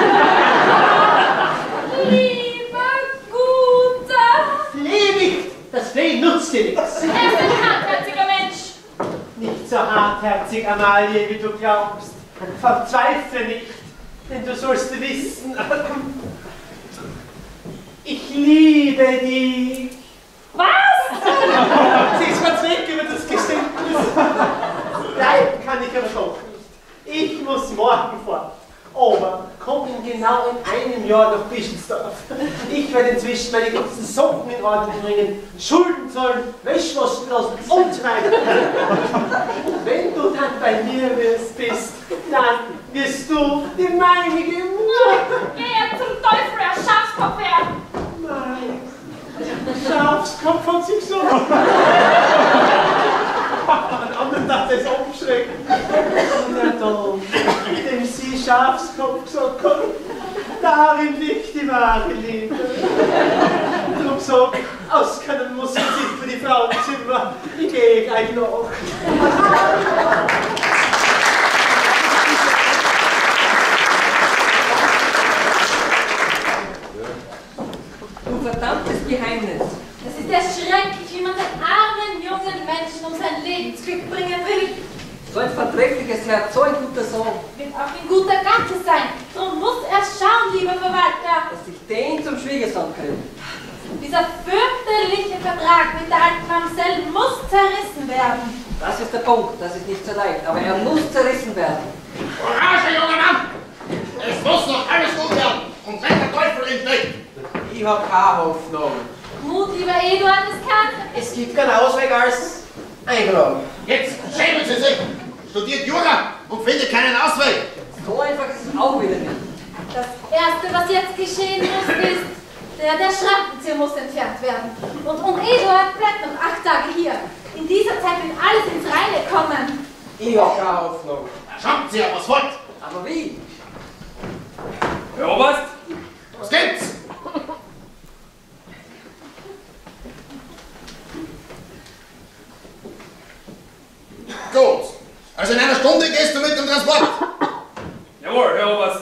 S5: Lieber Guter.
S4: Flieh nicht, das Fliehen nutzt dir nichts.
S5: Er ist ein hartherziger Mensch.
S4: Nicht so hartherzig, Amalie, wie du glaubst. Verzweifle nicht, denn du sollst wissen, ich liebe dich.
S5: Was?
S4: Sie ist ganz weg über das Geständnis. Bleiben kann ich aber doch nicht. Ich muss morgen fort. Aber komm in genau in einem Jahr nach Bischensdorf. Ich werde inzwischen meine ganzen Socken in Ordnung bringen, Schulden zahlen, Wäsche waschen lassen und so weiter. Und wenn du dann bei mir wirst, bist, dann wirst du die meinige.
S5: Geh zum Teufel, er Schafskopf her.
S4: Nein, Schafskopf hat sich so. An anderen dachte es abschrecken. Na doch, dem sie Schafskopf gesagt hat, darin liegt die wahre Liebe. Drum sag, auskennen muss man sich für die Frauenzimmer. Ich gehe gleich noch.
S12: Du verdammtes Geheimnis.
S5: Es ist erschrecklich, wie man den armen jungen Menschen um sein Lebensglück bringen will.
S12: So ein verträgliches Herz, so ein guter Sohn.
S5: Wird auch ein guter Gatte sein. Darum muss er schauen, lieber Verwalter.
S12: Dass ich den zum Schwiegersohn kriege.
S5: Dieser fürchterliche Vertrag mit der alten Mamsell muss zerrissen werden.
S12: Das ist der Punkt, das ist nicht so leicht, aber er muss zerrissen werden.
S9: Courage, junger Mann! Es muss noch alles gut werden und wenn der Teufel entdeckt.
S7: Ich hab keine Hoffnung.
S5: Mut, lieber Eduard, es kann.
S7: Es gibt keinen Ausweg als eingenommen.
S9: Jetzt schämen Sie sich! Studiert Jura und findet keinen Ausweg!
S12: So einfach ist es auch wieder nicht.
S5: Das Erste, was jetzt geschehen muss, ist, der, der Schrankenzieher muss entfernt werden. Und, und Eduard bleibt noch acht Tage hier. In dieser Zeit wird alles ins Reine kommen.
S7: Ich hab keine Hoffnung.
S9: Der Schrankenzieher, was fort?
S12: Aber wie?
S13: Herr Oberst?
S9: Was gibt's? Gut. Also in einer Stunde gehst du mit dem Transport.
S13: Jawohl, Herr Oberst.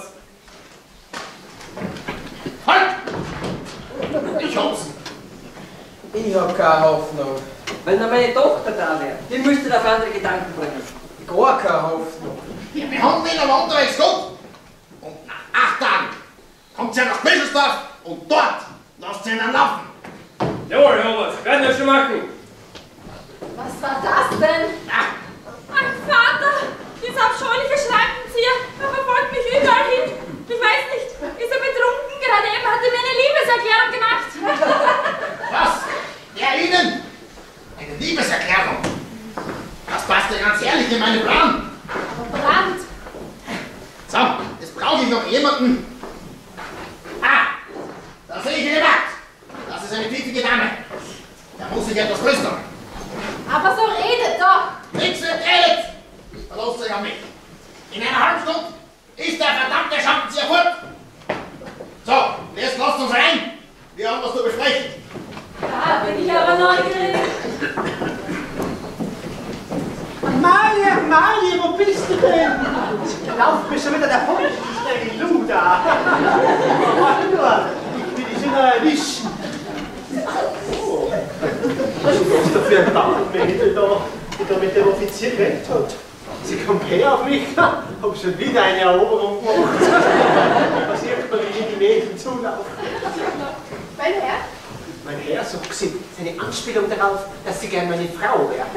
S9: Halt! Ich hab's.
S7: Ich hab keine Hoffnung.
S12: Wenn nur meine Tochter da wäre, die müsste auf andere Gedanken bringen.
S7: Gar keine Hoffnung.
S9: Wir behandeln ihn aber unterwegs gut. Und nach acht Tagen kommt sie nach Bischelsdorf und dort lasst sie ihn dann laufen.
S13: Jawohl, Herr Oberst. Werden wir schon machen.
S5: Was war das denn?
S9: Ja.
S5: Mein Vater, dieser abscheuliche Schrankenzieher, er verfolgt mich überall hin. Ich weiß nicht, ist er betrunken? Gerade eben hat er mir eine Liebeserklärung gemacht.
S9: Was? Der Ihnen? Eine Liebeserklärung? Das passt ja ganz ehrlich in meinen Plan.
S5: Brand.
S9: So, jetzt brauche ich noch jemanden. Ah, da sehe ich eine Magd. Das ist eine pfiffige Dame. Da muss ich etwas flüstern.
S5: Aber so redet doch.
S9: Nichts wird redet. Verlasst euch auf mich. In einer halben Stunde ist der verdammte Schrankenzieher fort. So, jetzt lasst uns rein. Wir haben was zu besprechen.
S5: Da bin ich aber neugierig.
S4: Amalie, Amalie, wo bist du denn? Lauf mir schon wieder davon, das ist eine Luda. Warte nur, ich will dich schon noch erwischen. Oh. Was ist das da für ein Bauernmädel da, die da mit dem Offizier geredet hat? Sie kommt her auf mich, hab schon wieder eine Eroberung gemacht. Was sieht man, wie die Mädchen zulaufen?
S6: Mein Herr?
S4: Mein Herr, sagt sie, ist eine Anspielung darauf, dass sie gern meine Frau wäre.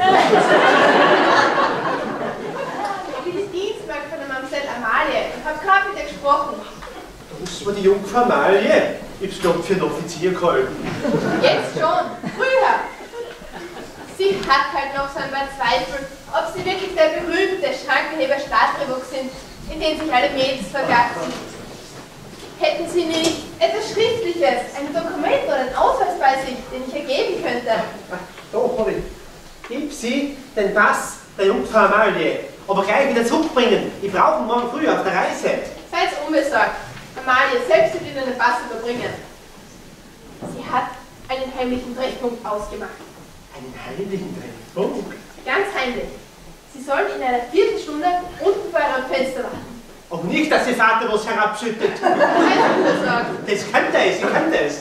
S6: Ich bin die Dienstmagd von der Mamsell Amalie und hab gerade mit ihr gesprochen.
S4: Das war die Jungfrau Amalie. Ich hab's glaub für einen Offizier gehalten.
S6: Jetzt schon, früher. Sie hat halt noch so ein paar Zweifel, ob sie wirklich der berühmte Schrankenheber Stadtrevox sind, in den sich alle Mädels vergatzen. Hätten Sie nicht etwas Schriftliches, ein Dokument oder einen Ausweis bei sich, den ich ergeben könnte?
S4: Doch, habe ich. Gib Sie den Pass der Jungfrau Amalie, aber gleich wieder zurückbringen. Ich brauche ihn morgen früh auf der Reise.
S6: Seid unbesorgt. Amalie selbst wird Ihnen den Pass überbringen. Sie hat einen heimlichen Treffpunkt ausgemacht.
S4: Einen heimlichen Treffpunkt?
S6: Ganz heimlich. Sie sollen in einer Viertelstunde unten vor Ihrem Fenster warten.
S4: Aber nicht, dass Ihr Vater was herabschüttet.
S6: Seid unbesorgt.
S4: Das könnte es, ich könnte es.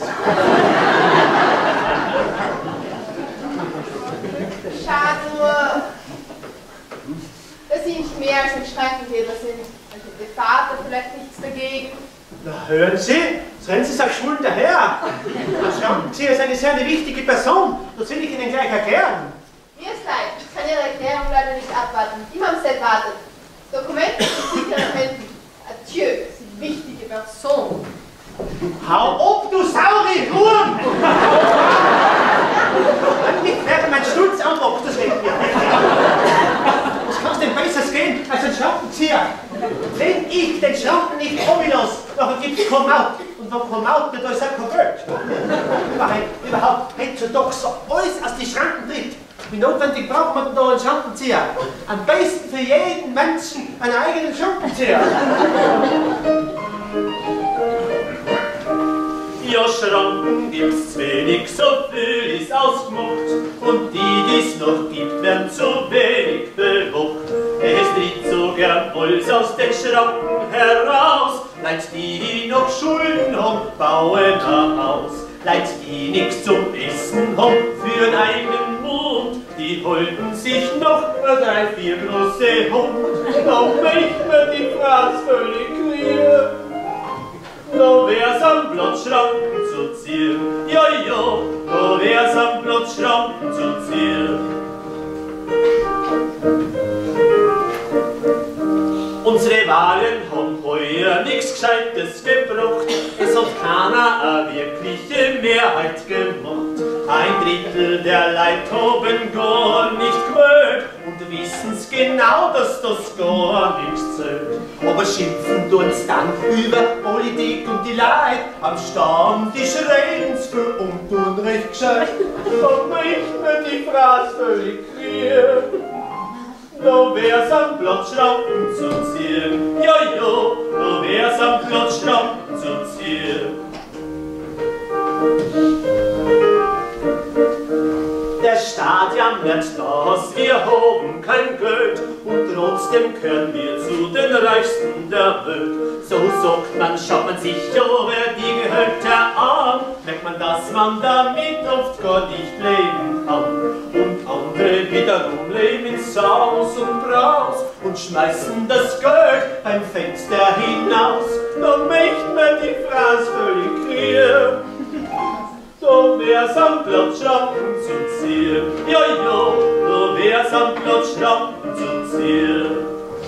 S6: Schade nur, dass Sie nicht mehr als ein Schrankentäter sind. Also Ihr Vater vielleicht nichts dagegen.
S4: Na, hören Sie, seien Sie so schwul daher. Ein Schrankenzieher ist eine sehr eine wichtige Person. Das will ich Ihnen gleich erklären.
S6: Mir ist leid, ich kann Ihre Erklärung leider nicht abwarten. Die Mamsell wartet. Dokumente sind sicheren Händen. Adieu, Sie wichtige Person.
S4: Hau ab, du saure Wurm! Ich werde meinen Stulz anmachen, das weg mir. Was kann es denn besseres gehen als ein Schrankenzieher? Wenn ich den Schranken nicht kommen lasse, dann gibt es kein Maut. Und wenn kein Maut nicht, da ist auch kein Geld. Überhaupt, überhaupt heutzutage so alles aus die Schranken tritt. Wie notwendig braucht man da einen Schrankenzieher? Am besten für jeden Menschen einen eigenen Schrankenzieher.
S3: Ja, Schranken gibt's wenig, so viel ist ausgemacht. Und die, die's noch gibt, werden zu wenig bewacht. Es tritt so gern alles aus den Schranken heraus. Leid, die noch Schulden haben, bauen ein Haus. Leid, die nichts zum Essen haben, für einen eigenen Mund. Die holten sich noch drei, vier große Hund. Noch möcht man die Fraß völlig quer. Da wär's am Platz Schranken zu ziehen. Ja, ja, da wär's am Platz Schranken zu ziehen. Unsere Wahlen haben heuer nichts Gescheites gebracht. Es hat keiner eine wirkliche Mehrheit gemacht. Ein Drittel der Leute haben gar nicht gewählt und wissen's genau, dass das gar nichts zählt. Aber schimpfen tun's dann über Politik und die Leute. Am Stammtisch reden's für und Unrecht gescheit. Da möcht man die Fraß völlig kriegen. Da wär's am Platz Schranken zu ziehen. Ja, ja, da wär's am Platz Schranken zu ziehen. Der Staat jammert, dass wir haben kein Geld und trotzdem gehören wir zu den Reichsten der Welt. So sagt man, schaut man sich über die Gehälter an, merkt man, dass man damit oft gar nicht leben kann. Und andere wiederum leben in Saus und Braus und schmeißen das Geld beim Fenster hinaus. Da möcht man die Fraß völlig kriegen. Da wär's am Platz Schranken zu ziehen. Ja, ja, da wär's am Platz Schranken zu ziehen.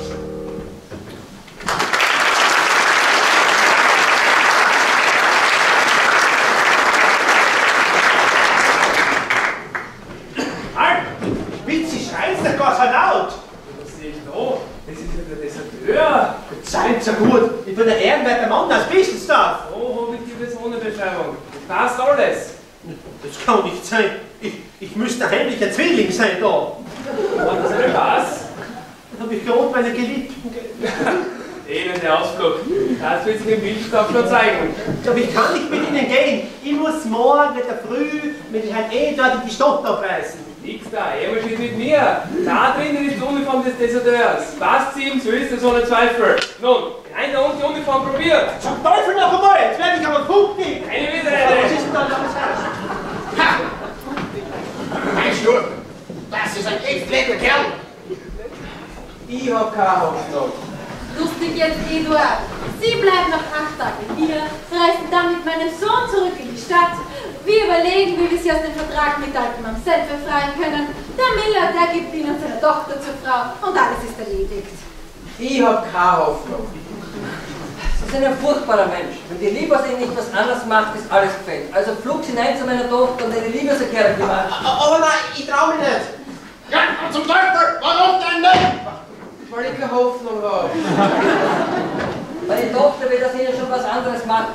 S4: Halt! Spitzi, schreist doch gar so laut!
S13: Was sehe ich da? Das ist ja der Deserteur.
S4: Seid so gut! Ich bin der ehrenwerte Mann aus Bischensdorf!
S13: So habe ich die Personenbeschreibung. Passt alles.
S4: Das kann nicht sein. Ich, ich müsste ein heimlicher Zwilling sein da.
S13: War das ein Pass?
S4: Dann habe ich gerade meine Geliebten ge
S13: Ihnen der Ausflug. Das wird sich im Bildstoff schon zeigen.
S4: Aber ich kann nicht mit Ihnen gehen. Ich muss morgen mit der Früh mit Herrn E. dort in die Stadt abreisen.
S13: Nix da, er steht mit mir. Da drinnen ist die Uniform des Deserteurs. Passt sie ihm, so ist es ohne Zweifel. Nun, rein da unten die Uniform probiert.
S4: Zum Teufel noch einmal, jetzt werde ich aber punktig.
S13: Eine
S4: Was
S13: Widerrede.
S4: ist denn da los?
S9: Ha! Mein Sturm, das ist ein echt netter Kerl.
S7: Ich hab keine Hoffnung.
S5: Lustig jetzt, Eduard. Sie bleiben noch acht Tage hier, reisen dann mit meinem Sohn zurück in die Stadt. Wir überlegen, wie wir sie aus dem Vertrag mit altem Mamsell befreien können. Der Miller, der gibt ihnen seine Tochter zur Frau und alles ist erledigt.
S7: Ich hab keine Hoffnung.
S12: Sie sind ein furchtbarer Mensch. Wenn die Liebersinn nicht was anderes macht, ist alles gefällt. Also flugs hinein zu meiner Tochter und eine Liebeserklärung gemacht.
S7: Aber nein, ich trau mich nicht.
S9: Ja, zum Teufel, warum denn nicht?
S7: Weil ich keine Hoffnung habe.
S12: Meine Tochter wird aus Ihnen schon was anderes machen.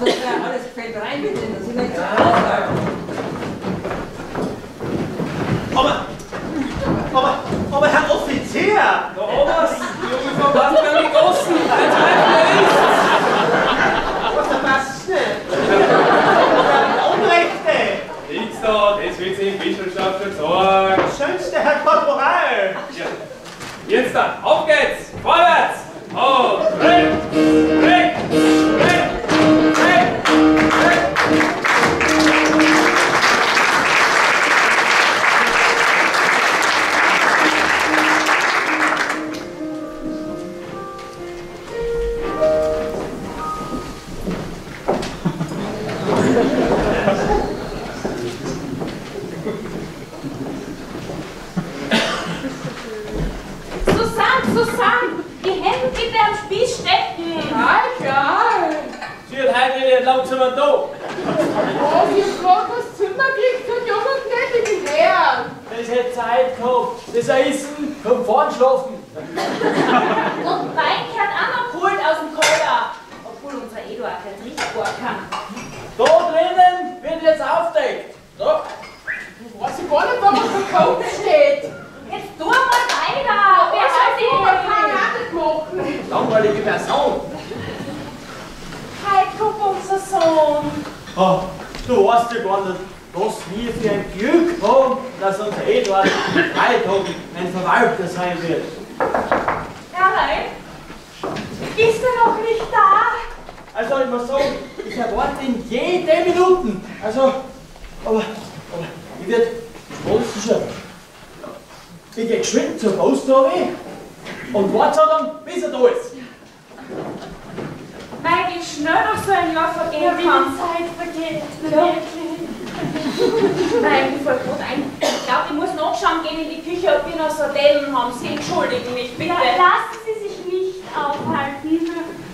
S12: Nein, bitte, das ist nicht so aussagen.
S4: Aber, aber, aber Herr Offizier!
S13: Da oben, die Junge vom Landgang gegossen. Ein Zweifel ist.
S4: Was, da passt nicht. Der Unrechte.
S13: Nichts da, das wird sich im Bischofsstab schon sagen.
S4: Schönste Herr Korporal.
S13: Ja. Jetzt dann, auf geht's, vorwärts. Oh, rechts, rechts, rechts, rechts, rechts.
S8: Langsam da!
S6: Oh, ich hab grad das Zimmer gekriegt und Junge gnädigen Herrn!
S8: Das hätte Zeit gehabt. Das Essen kommt vorn schlafen.
S2: Und Wein gehört auch noch geholt aus dem Keller. Obwohl unser Eduard kein Trichbohr kann.
S8: Da drinnen wird jetzt aufdeckt. Da.
S6: Ich weiß gar nicht, was der Code steht.
S2: Jetzt tu mal weiter. Wer soll
S6: die Parade machen?
S8: Langweilige Person.
S2: Heiko, unser Sohn.
S8: Oh, du weißt ja gar nicht, was wir für ein Glück haben, dass unser Eduard Freitag ein Verwalter sein wird.
S2: Nein, ist er noch nicht da?
S8: Also ich muss sagen, ich erwarte ihn jede Minute. Also, aber, aber ich werde schon. Ich gehe geschwind zur Poststube und warte dann, bis er da ist.
S2: Weil wie schnell noch so ein Jahr vergehen kann.
S6: Die Zeit vergeht.
S2: Ja. Nein, mir fällt gerade ein. Ich glaube, ich muss nachschauen gehen in die Küche, ob wir noch Sardellen haben. Sie entschuldigen mich, bitte.
S6: Ja, lassen Sie sich nicht aufhalten.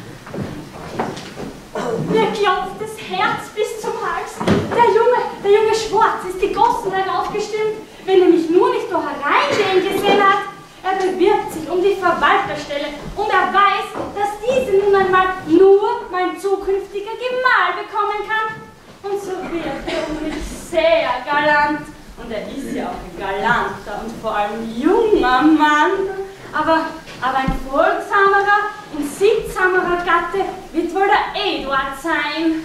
S6: Mir klopft das Herz bis zum Hals. Der Junge, der junge Schwarz ist die Gossen heraufgestimmt. Wenn er mich nur nicht da hereingehen gesehen hat. Er bewirbt sich um die Verwalterstelle und er weiß, dass diese nun einmal nur mein zukünftiger Gemahl bekommen kann. Und so wird er um mich sehr galant. Und er ist ja auch ein galanter und vor allem junger Mann. Aber, aber ein folgsamerer und sittsamerer Gatte wird wohl der Eduard sein.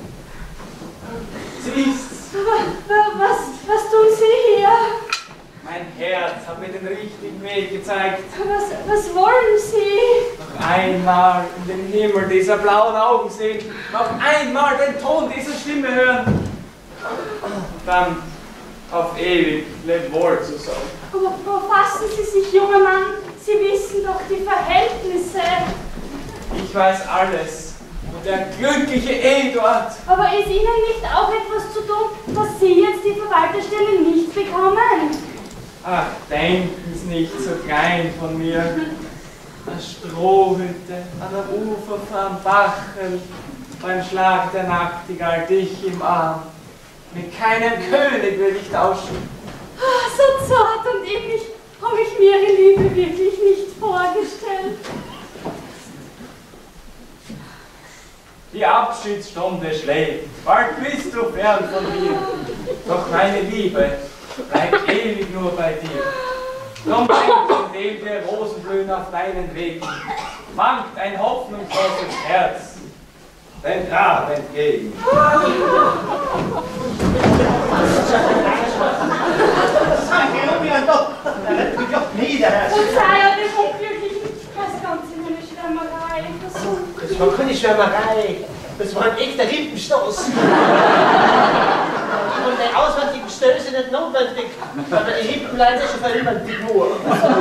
S8: Siehst
S6: du? Was, was tun Sie hier?
S13: Mein Herz hat mir den richtigen Weg gezeigt.
S6: Was, was wollen Sie?
S13: Noch einmal in den Himmel dieser blauen Augen sehen. Noch einmal den Ton dieser Stimme hören. Und dann auf ewig lebt wohl zu sein.
S6: Aber, aber fassen Sie sich, junger Mann. Sie wissen doch die Verhältnisse.
S13: Ich weiß alles. Und der glückliche Eduard.
S6: Aber ist Ihnen nicht auch etwas zu tun, dass Sie jetzt die Verwalterstelle nicht bekommen?
S13: Ach, denken Sie nicht so klein von mir. Eine Strohhütte an der Ufer vom Bachel, beim Schlag der Nachtigall dich im Arm. Mit keinem König will ich tauschen.
S6: Oh, so zart und innig habe ich mir Ihre Liebe wirklich nicht vorgestellt.
S13: Die Abschiedsstunde schlägt, bald bist du fern von mir. Doch meine Liebe bleibt ewig nur bei dir. Drum denk, indem wir Rosen blühen auf deinen Wegen, wankt ein hoffnungsloses Herz dein Grab entgegen.
S4: Sag ich mir doch, ich doch nieder.
S6: Und sei ja dem Unglücklichen das Ganze in eine Schwärmerei versunken.
S4: Das war keine Schwärmerei, das war ein echter Rippenstoß. Und die auswärtigen Stöße nicht notwendig, aber die Rippen leider schon verüben die nur.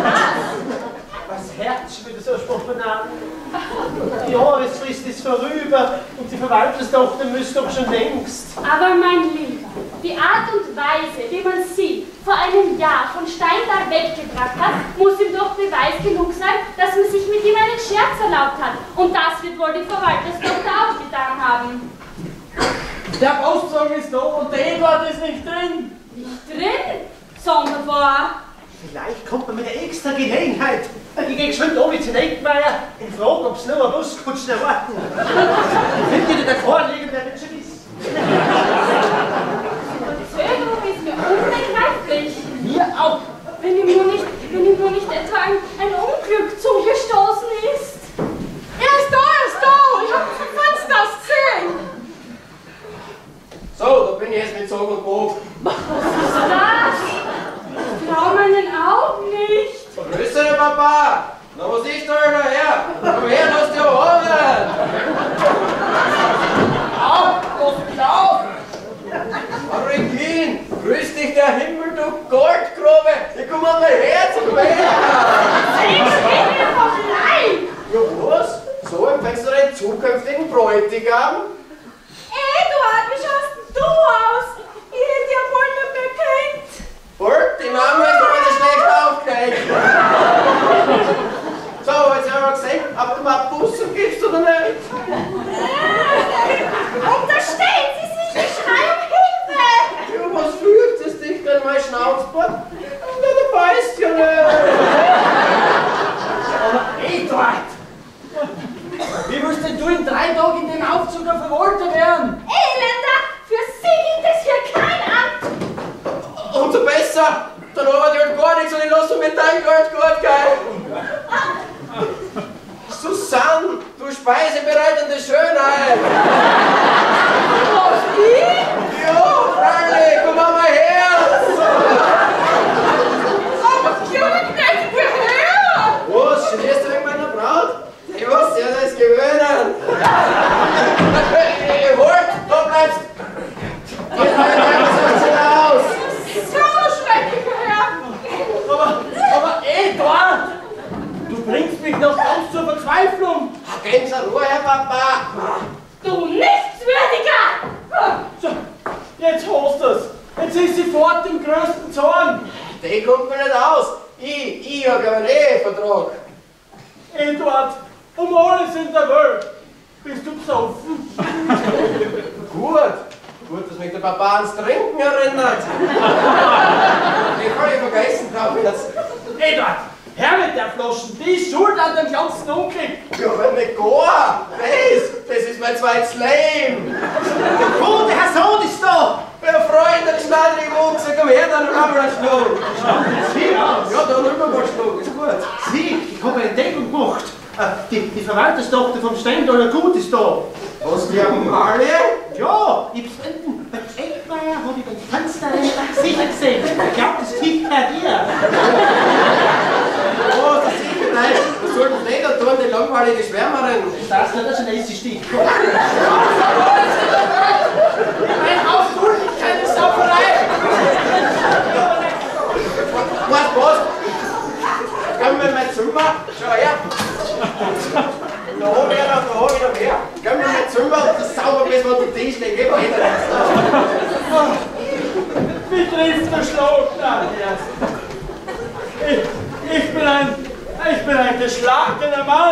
S4: Das Herz würde so spontan. Die Jahresfrist ist vorüber und die Verwalterstochter müsste doch schon längst.
S6: Aber mein Lieber, die Art und Weise, wie man sie vor einem Jahr von Steintal weggebracht hat, muss ihm doch Beweis genug sein, dass man sich mit ihm einen Scherz erlaubt hat. Und das wird wohl die Verwalterstochter auch getan haben.
S8: Der Postzug ist da und der Eduard ist nicht drin.
S6: Nicht drin? Sonderbar.
S4: Vielleicht kommt man mit einer extra Gelegenheit. Ich gehe geschwind oben zu Neckmeier und frage, ob es nur eine Buskutschen erwarten. Ich finde, der vorliegen, der wird schon wissen.
S6: wenn ihm nur nicht, wenn ihm nur nicht etwa ein, ein Unglück zugestoßen ist. Er ist da, er ist da! Ich habe vom Fenster aus gesehen!
S7: So, da bin ich jetzt mit Sog und Bob.
S6: Was ist das? Ich trau meinen Augen nicht!
S7: Grüße, Papa! Na, was ist da her? Komm her, lass dich haben! Auf, lass mich auf! Hurrikan, grüß dich der Himmel, du Goldgrube! Ich komm an mein Herz, komm her!
S6: Ich bin mir vom Leib!
S7: Ja, was? So empfängst du deinen zukünftigen Bräutigam?
S6: Eduard, wie schaust denn du aus? Ich hätte ja wohl nicht mehr gekannt.
S7: Burt, die Mama ist noch wieder schlecht aufgehängt. So, jetzt haben wir gesehen, ob du mal Bussen gibst oder nicht.
S6: Und da steht sie sich, ich schrei um Hilfe.
S7: Ja, was fürchtest dich denn, mein Schnauzbart? Na, du beißt ja nicht.
S8: Aber Eduard! Wie willst denn du in drei Tagen in dem Aufzug auf Verwalter werden?
S6: Elender, für sie gibt es hier kein Amt.
S7: Umso besser! Dann arbeite ich halt gar nichts und ich lasse mir dein Geld gut, gell? Susanne, du speisebereitende Schönheit!
S6: Was, ich?
S7: Ja, freilich, komm an mein Herz!
S6: Aber Junge, gnädige Herr!
S7: Was, stehst du wegen meiner Braut? Ich muss ja das gewöhnen! Halt, da bleibst! Geh mal aus!
S6: So schrecklicher Herr!
S8: Aber, aber Eduard! Du bringst mich noch ganz zur Verzweiflung!
S7: Gehen Sie Ruhe, Herr Papa!
S6: Du Nichtswürdiger!
S8: So, jetzt hast du's! Jetzt ist sie fort im größten Zorn!
S7: Die kommt mir nicht aus! Ich, ich habe einen Ehevertrag!
S8: Eduard, um alles in der Welt bist du besoffen!
S7: Gut! Gut, dass mich der Papa ans Trinken erinnert! Ich habe ich vergessen, glaube ich jetzt!
S8: Eduard! Herr mit der Flaschen, die ist schuld an dem ganzen Unglück!
S7: Ja, aber nicht gar! Das, das ist mein zweites Leben!
S8: Der gute Herr Sohn ist da!
S7: Ja, Freund, der Schneider im Wuchs, komm her, dann haben wir einen Schluck!
S8: Sie
S7: Ja, dann haben wir mal einen Schluck, ist gut!
S4: Sie, ich habe eine Entdeckung gemacht. Die, die Verwalterstochter vom Steindaler Gut ist da.
S7: Was, die Amalie?
S4: Ja, ich hab's hinten bei Eckmeier, habe ich beim Fenster sicher gesehen. Ich glaube, das tickt bei dir.
S7: Oh, das sieht mir leid. Was soll das Leder tun, die langweilige Schwärmerin?
S4: Das ist nicht so ein nächster Stich.
S8: Mein Haus tut nicht keine Sauferei!
S7: Was, was? Komm in mein Zimmer, schau her! Da hab ich noch, da hab ich noch mehr. Komm in mein Zimmer und das sauber bis man die Tisch legt, geh weiter.
S8: Wie trifft der Schlag? Nein, ich, ich bin ein, ich bin ein geschlagener Mann.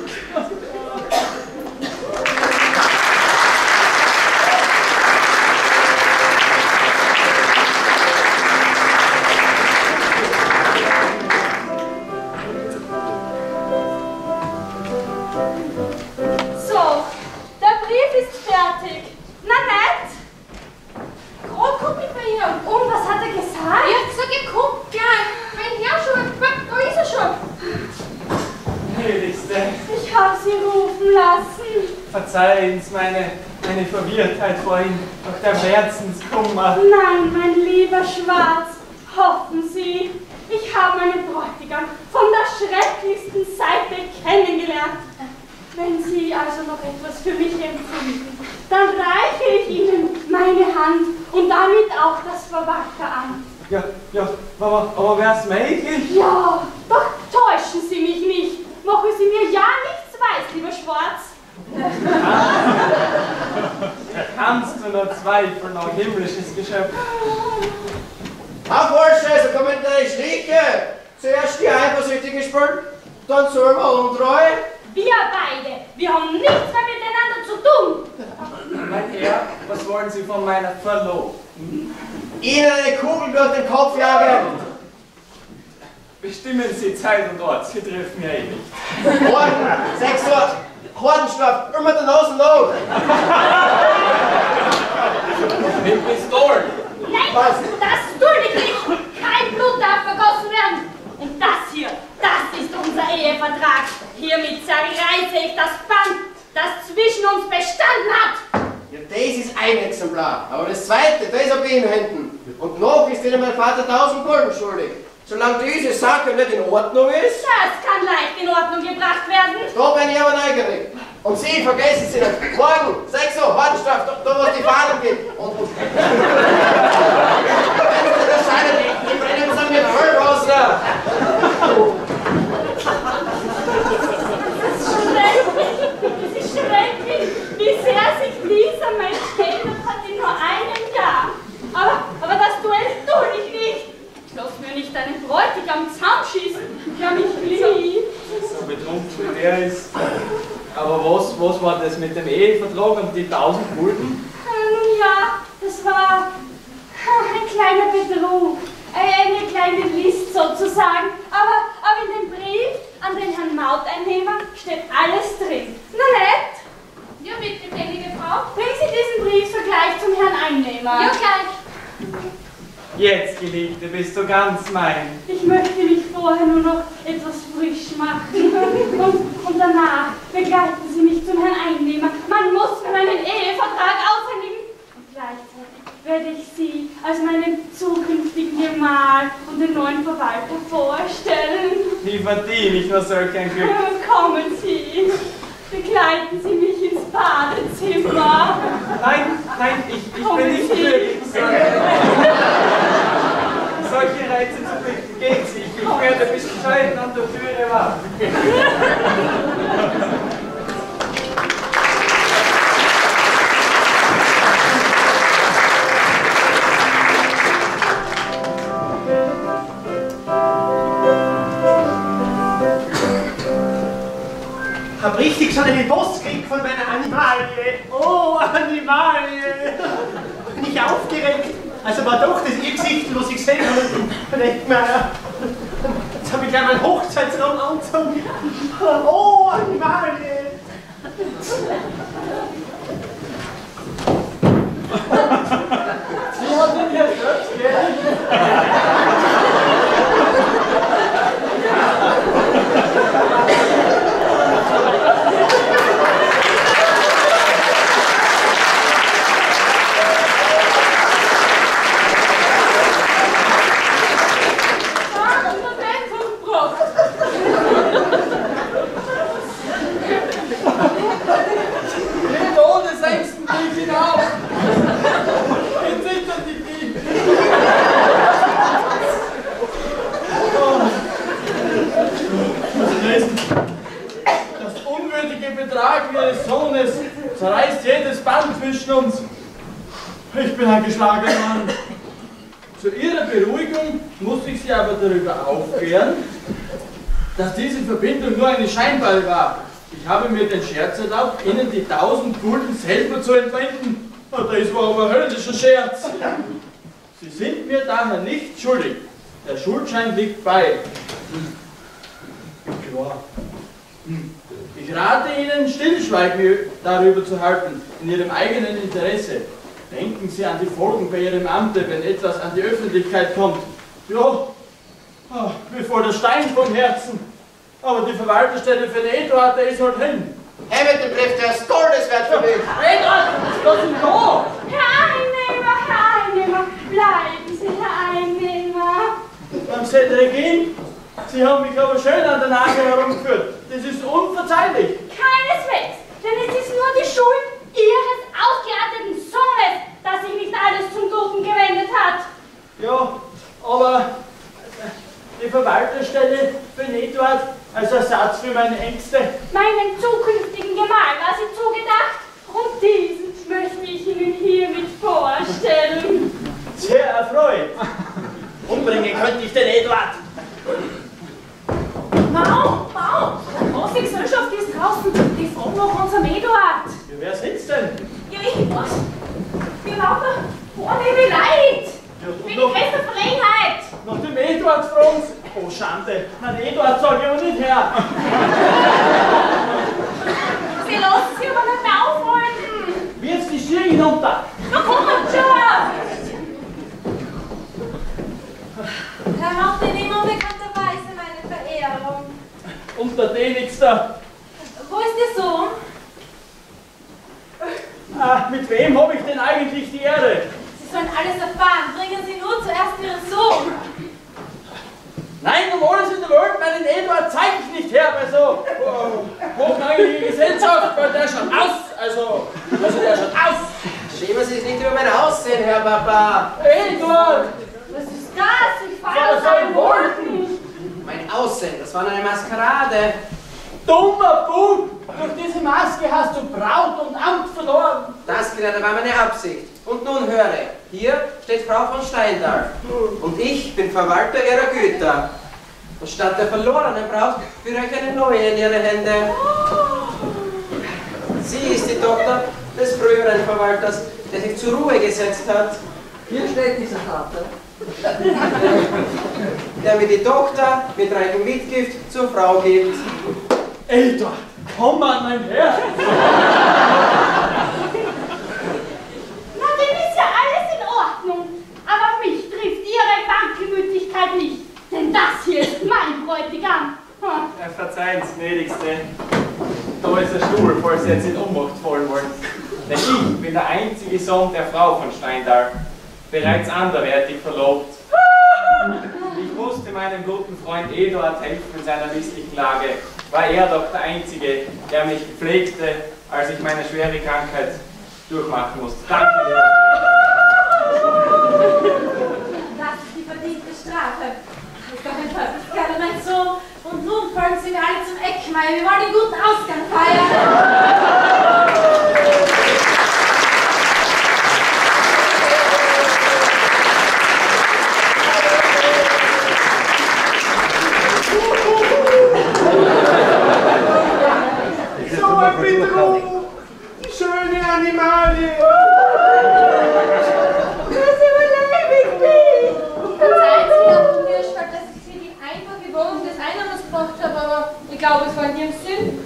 S6: So, der Brief ist fertig. Na nett? Grot kommt nicht bei Ihnen. Und was hat er gesagt?
S5: Ich hab gesagt, ihr kommt gleich. Mein Herr schon, da ist er schon.
S13: Gnädigste,
S6: Ich habe Sie rufen lassen.
S13: verzeihen Sie meine, meine Verwirrtheit vorhin, doch der Herzenskummer.
S6: Nein, mein lieber Schwarz, hoffen Sie, ich habe meinen Bräutigam von der schrecklichsten Seite kennengelernt. Wenn Sie also noch etwas für mich empfinden, dann reiche ich Ihnen meine Hand und damit auch das Verwalteramt.
S13: Ja, ja, aber, aber wär's möglich?
S6: Ja, doch täuschen Sie mich nicht. Machen Sie mir ja nichts weiß, lieber Schwarz.
S13: Da kannst du nur zweifeln, auch himmlisches Geschöpf.
S7: Auf Forsche, so kommen die Schlicke. Zuerst die Eifersüchtigen spielen, dann sollen wir untreue.
S6: Wir beide, wir haben nichts mehr miteinander zu tun.
S13: Mein Herr, was wollen Sie von meiner Verlobten?
S7: Ihnen eine Kugel durch den Kopf jagen.
S13: Bestimmen Sie Zeit und Ort, Sie treffen ja eh nicht.
S7: Morgen, sechs Uhr, Hordenschlaf, immer der Nase nach.
S13: Mit Pistolen.
S6: Nein,
S7: Was?
S6: das tue ich nicht. Kein Blut darf vergossen werden. Und das hier, das ist unser Ehevertrag. Hiermit zerreiße ich das Band, das zwischen uns bestanden hat.
S7: Ja, das ist ein Exemplar, aber das zweite, das habe ich in Händen. Und noch ist Ihnen mein Vater tausend Gulden schuldig. Solange diese Sache nicht in Ordnung ist...
S6: Das kann leicht in Ordnung gebracht werden.
S7: Da bin ich aber neugierig. Und Sie, vergessen Sie nicht, morgen, sechs Uhr, Wartenstraff, da, da wo es die Fahnen gibt. Und, und... Wenn Sie das scheinen, die brennen Sie mit Ölwasser.
S6: Das ist schrecklich, das ist schrecklich, wie sehr sich dieser Mensch geändert hat in nur einem Jahr. Aber, aber das Duell tue ich nicht. Lass mir nicht deinen Bräutigam Zaun schießen, der mich liebt.
S13: So betrunken wie er ist. Aber was, was war das mit dem Ehevertrag und die tausend Gulden?
S6: Nun ja, das war ein kleiner Betrug, eine kleine List sozusagen. Aber, aber in dem Brief an den Herrn Mauteinnehmer steht alles drin. Na nett?
S5: Ja, bitte, gnädige Frau.
S6: Bringen Sie diesen Brief sogleich zum Herrn Einnehmer.
S5: Ja, gleich.
S13: Jetzt, Geliebte, bist du ganz mein.
S6: Ich möchte mich vorher nur noch etwas frisch machen. Und, und danach begleiten Sie mich zum Herrn Einnehmer. Man muss mir meinen Ehevertrag aushändigen. Und gleichzeitig werde ich Sie als meinen zukünftigen Gemahl und den neuen Verwalter vorstellen.
S13: Wie verdiene ich nur solch ein Glück?
S6: Kommen Sie. Begleiten Sie mich ins Badezimmer.
S13: Nein, nein, ich, ich
S6: Kommen
S13: bin nicht
S6: Sie.
S13: würdig. Solche Reize zu blicken geht sich. Ich werde bescheiden an der Türe warten.
S4: Hab richtig schon einen Boss gekriegt von meiner Animalie. Oh, Animalie. Bin ich aufgeregt. Also war doch das ihr Gesicht, was ich gesehen habe. Und ich meine, jetzt habe ich gleich meinen Hochzeitsraum angezogen. Oh, Animalie.
S13: Sie hat ihn ja selbst, gell? Mit Todesängsten bin ich hinaus. Jetzt zittern die Knie. Das unwürdige Betragen ihres Sohnes zerreißt jedes Band zwischen uns. Ich bin ein geschlagener Mann. Zu ihrer Beruhigung muss ich Sie aber darüber aufklären, dass diese Verbindung nur eine scheinbare war. Ich habe mir den Scherz erlaubt, Ihnen die tausend Gulden selber zu entwenden. Das war aber ein höllischer Scherz. Sie sind mir daher nicht schuldig. Der Schuldschein liegt bei. Klar. Ich rate Ihnen, Stillschweigen darüber zu halten, in Ihrem eigenen Interesse. Denken Sie an die Folgen bei Ihrem Amte, wenn etwas an die Öffentlichkeit kommt. Ja, mir fällt der Stein vom Herzen. Aber die Verwalterstelle für den Eduard, der ist halt hin.
S7: Hey, mit dem Brief, der ist Goldeswert für mich.
S13: Eduard, was ist da?
S6: Herr Einnehmer, Herr Einnehmer, bleiben Sie, Herr Einnehmer.
S13: Beim Cedric, Sie haben mich aber schön an der Nase herumgeführt. Das ist unverzeihlich.
S6: Keineswegs, denn es ist nur die Schuld Ihres ausgearteten Sohnes, dass sich nicht alles zum Guten gewendet hat.
S13: Ja, aber die Verwalterstelle für den Eduard als Ersatz für meine Ängste.
S6: Meinen zukünftigen Gemahl war sie zugedacht und diesen möchte ich Ihnen hiermit vorstellen.
S13: Sehr erfreut. Umbringen könnte ich den Eduard.
S6: Mau, Mau, die große Gesellschaft ist draußen. Die fragen nach unserem Eduard.
S13: Ja, wer sitzt denn?
S6: Ja, ich was? Wir lauter vornehme Leid.
S13: Ja,
S6: Ich bin die größte Verlegenheit.
S13: Nach dem Eduard fragen Sie. Oh, Schande. Nein, Eduard sage ich aber nicht her.
S6: Sie lassen sich aber nicht mehr aufhalten.
S13: Wirfst die Schier hinunter.
S6: Na komm schon.
S5: Herr Haupteinnehmer, wir können
S6: Verzeihung.
S8: Und der Denix da.
S5: Wo ist der Sohn?
S8: Ah, mit wem habe ich denn eigentlich die Ehre?
S5: Sie sollen alles erfahren. Bringen Sie nur zuerst Ihren Sohn.
S8: Nein, um alles in der Welt, meinen Eduard zeige ich nicht her bei so oh, hochrangige Gesellschaft, weil der schaut aus, also, also der schaut aus.
S7: Schämen Sie sich nicht über mein Aussehen, Herr Papa.
S8: Eduard!
S6: Was ist das? Ich
S8: Was
S6: fahre
S8: soll
S6: seinen
S8: ich
S6: Wolken.
S7: Mein Aussehen, das war eine Maskerade.
S8: Dummer Bub! Durch diese Maske hast du Braut und Amt verloren.
S7: Das gerade war meine Absicht. Und nun höre, hier steht Frau von Steinthal. Und ich bin Verwalter ihrer Güter. Und statt der verlorenen Braut führe ich eine neue in ihre Hände. Sie ist die Tochter des früheren Verwalters, der sich zur Ruhe gesetzt hat.
S12: Hier steht dieser Vater.
S7: Der mir die Tochter mit reichem Mitgift zur Frau gibt.
S8: Eduard, komm an mein Herz!
S6: Na, dem ist ja alles in Ordnung. Aber mich trifft Ihre Wankelmütigkeit nicht. Denn das hier ist mein Bräutigam. Hm.
S13: Ja, verzeihen's, gnädigste. Da ist der Stuhl, falls Sie jetzt in Ohnmacht fallen wollen. Denn ich bin der einzige Sohn der Frau von Steinthal, bereits anderweitig verlobt. Ich musste meinem guten Freund Eduard helfen in seiner misslichen Lage. War er doch der Einzige, der mich pflegte, als ich meine schwere Krankheit durchmachen musste. Danke dir.
S5: Das ist die verdiente Strafe. Das ist doch ein Teufelskerl, mein Sohn. Und nun folgen Sie mir alle zum Eckmeier. Wir wollen den guten Ausgang feiern.
S4: So ein Betrug! Die schöne Animalie!
S6: Das überlebe ich.
S5: Verzeihen Sie, Herr Hirschfeld, dass ich Sie die einfache Wohnung des Einnahmen gebracht habe, aber ich glaube, es war in Ihrem Sinn.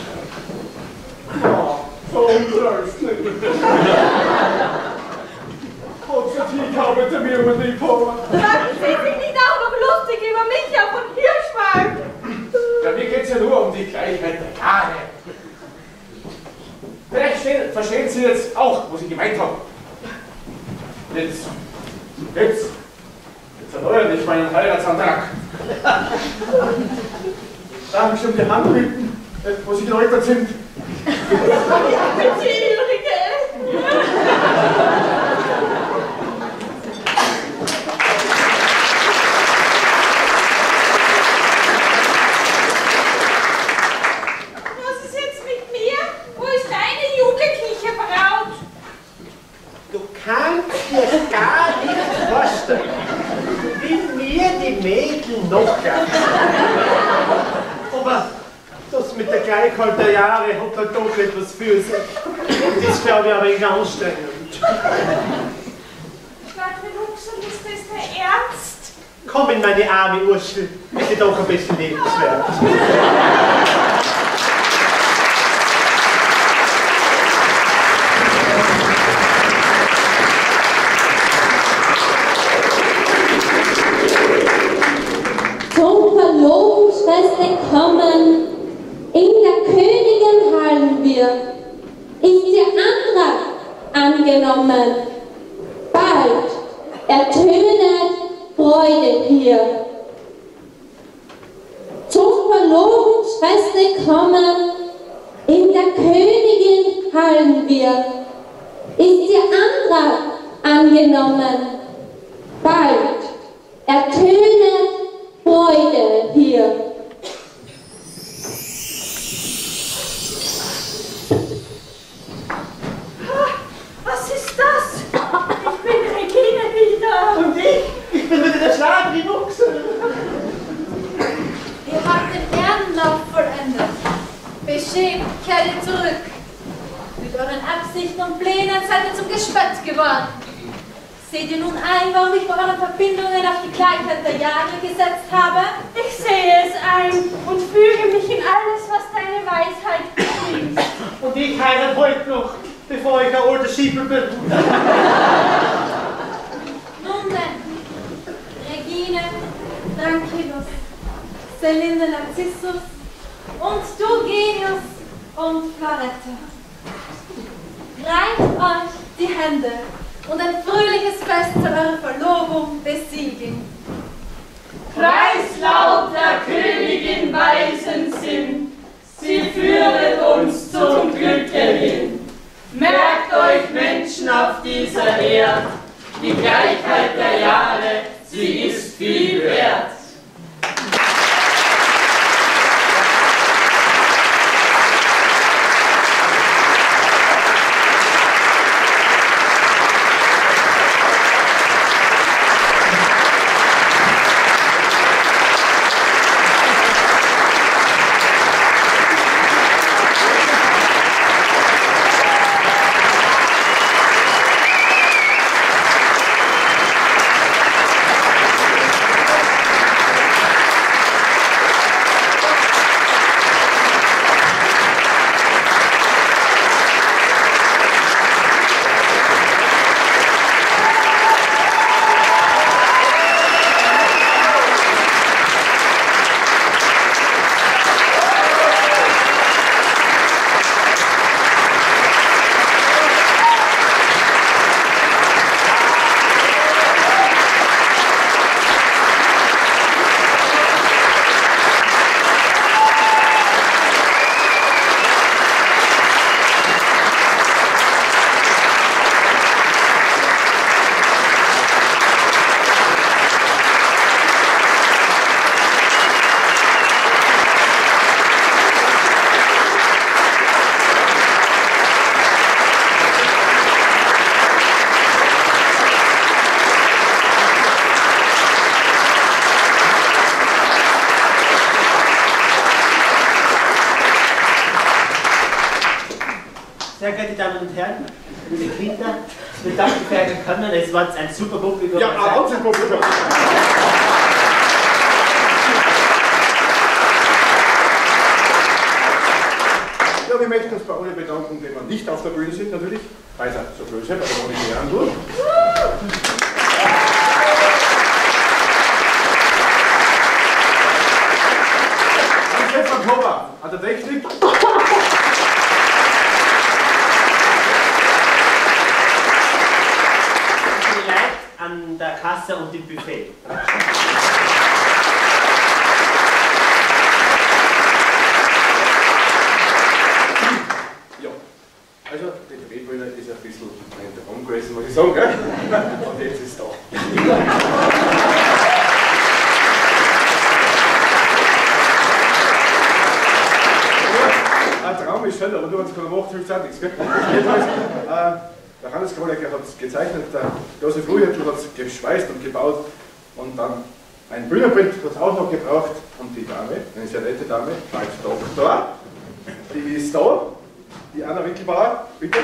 S4: Oh, so untröstlich! Gott sei Dank, ich habe zu mir über die Power.
S6: Machen Sie sich nicht auch noch lustig über mich, Herr von Hirschwald.
S13: Ja, mir geht's ja nur um die Gleichheit der Jahre. Vielleicht stehen, verstehen Sie jetzt auch, was ich gemeint habe. Jetzt, jetzt, jetzt erneuere ich meinen Heiratsantrag.
S4: Darf ich um die Hand bitten, wo Sie geläutert sind?
S2: Was ist jetzt mit mir? Wo ist deine jugendliche Braut?
S4: Du kannst dir gar nicht vorstellen, wie mir die Mädel noch gab. Aber das mit der Gleichheit der Jahre hat halt doch etwas für sich. Und das glaube ich aber nicht anstrengend.
S2: Schwarze Luxus, ist das der Ernst?
S4: Komm in meine arme Urschel, ist sie doch ein bisschen lebenswert.
S14: Zum Verlobungsfeste kommen, in der Königin hallen wir, ist ihr Antrag angenommen. Bald ertönet Freude hier. Zum Verlobungsfeste kommen, in der Königin hallen wir, ist ihr Antrag angenommen. Bald ertönet Freude hier.
S6: Was ist das? Ich bin Regine wieder.
S4: Und ich, ich bin wieder der Schlag, die Buchse.
S5: Ihr habt den Ehrenlauf vollendet. Beschämt kehrt ihr zurück. Mit euren Absichten und Plänen seid ihr zum Gespött geworden. Seht ihr nun ein, warum ich bei euren Verbindungen auf die Gleichheit der Jahre gesetzt habe?
S6: Ich sehe es ein und füge mich in alles, was deine Weisheit beschließt.
S4: Und ich heirate heute noch, bevor ich ein alter Schiebel bin.
S5: Nun denn, Regine, Tranquilus, Selinde Narzissus und du Genius und Florette. Reicht euch die Hände und ein fröhliches Fest für eure Verlobung besiegen.
S15: Preislaut der Königin weisen Sinn, sie führet uns zum Glückgewinn. Merkt euch Menschen auf dieser Erde, die Gleichheit der Jahre, sie ist viel wert.
S4: Sehr geehrte Damen und Herren, liebe Kinder, wir danken für Ihre Kommen. Es war ein super Publikum.
S9: Ja, ein Wahnsinn Publikum. Ja, wir möchten uns bei allen bedanken, die wir nicht auf der Bühne sind, natürlich. Weil sie so böse sind, aber wo ich die Antwort. Stefan Kober an der Technik.
S4: An der Kasse und dem Buffet.
S9: Ja, also die Drehbühne ist ein bisschen ein Traum gewesen, muss ich sagen, gell? Und jetzt ist es da. Ein Traum ist schön, aber nur wenn es keine Macht hilft, auch nichts, gell? Jedenfalls, äh, der Hannes Krolecker hat es gezeichnet, der Josef Ruhhetl hat es geschweißt und gebaut und dann ein Bühnenbild hat es auch noch gebraucht und die Dame, eine sehr nette Dame, als Doktor, die ist da, die Anna Winkelbauer, bitte.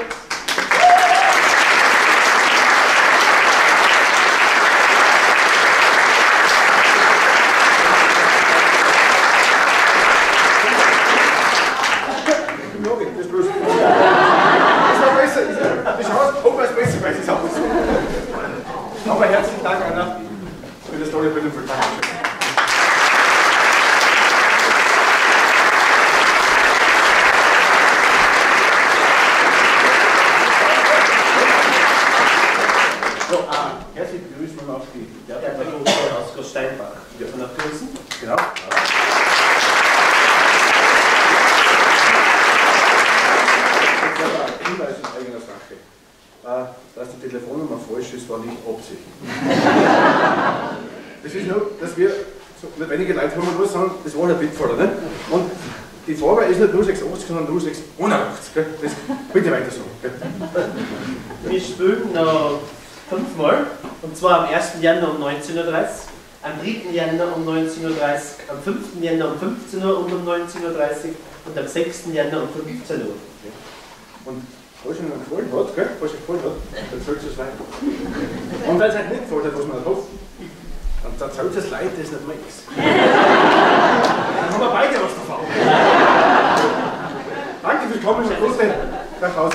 S9: Das ist bloß. Das war besser. Die Chance, ob es besser weiß, ist auch so. Aber herzlichen Dank, Anna, für das tolle Bild und für Dankeschön.
S4: So, ah, herzlich begrüßen wir auf die Theatergruppe aus Großsteinbach. Wir dürfen nach Grüßen.
S9: Genau. Hinweis in eigener Sache. Äh, dass die Telefonnummer falsch ist, war nicht Absicht. Das ist nur, dass wir, so, nicht wenige Leute haben wir nur sagen, das war ein Bitfaller, ne? Und die Frage ist nicht null sechs achtzig, sondern null sechs einundachtzig. Gell? Das, bitte weiter so. Gell?
S4: Wir spielen noch fünfmal, und zwar am ersten Januar um neunzehn Uhr dreißig, am dritten Januar um neunzehn Uhr dreißig, am fünften Januar um fünfzehn Uhr und um neunzehn Uhr dreißig und am sechsten Januar um fünfzehn Uhr.
S9: Und falls Ihnen gefallen hat, gell? Falls Ihnen gefallen hat, dann zählt es weiter. Und wenn es euch nicht gefallen hat, was man nicht hofft, dann zählt es leid, das ist nicht meins. Dann haben wir beide was davon. Danke fürs Kommen, Herr Große, nach Hause.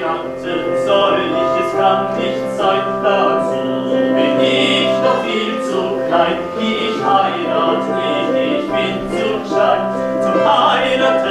S3: heiraten soll ich, es kann nicht sein, dazu bin ich noch viel zu klein. Ich heirat nicht, ich bin zu klein zum Heiraten.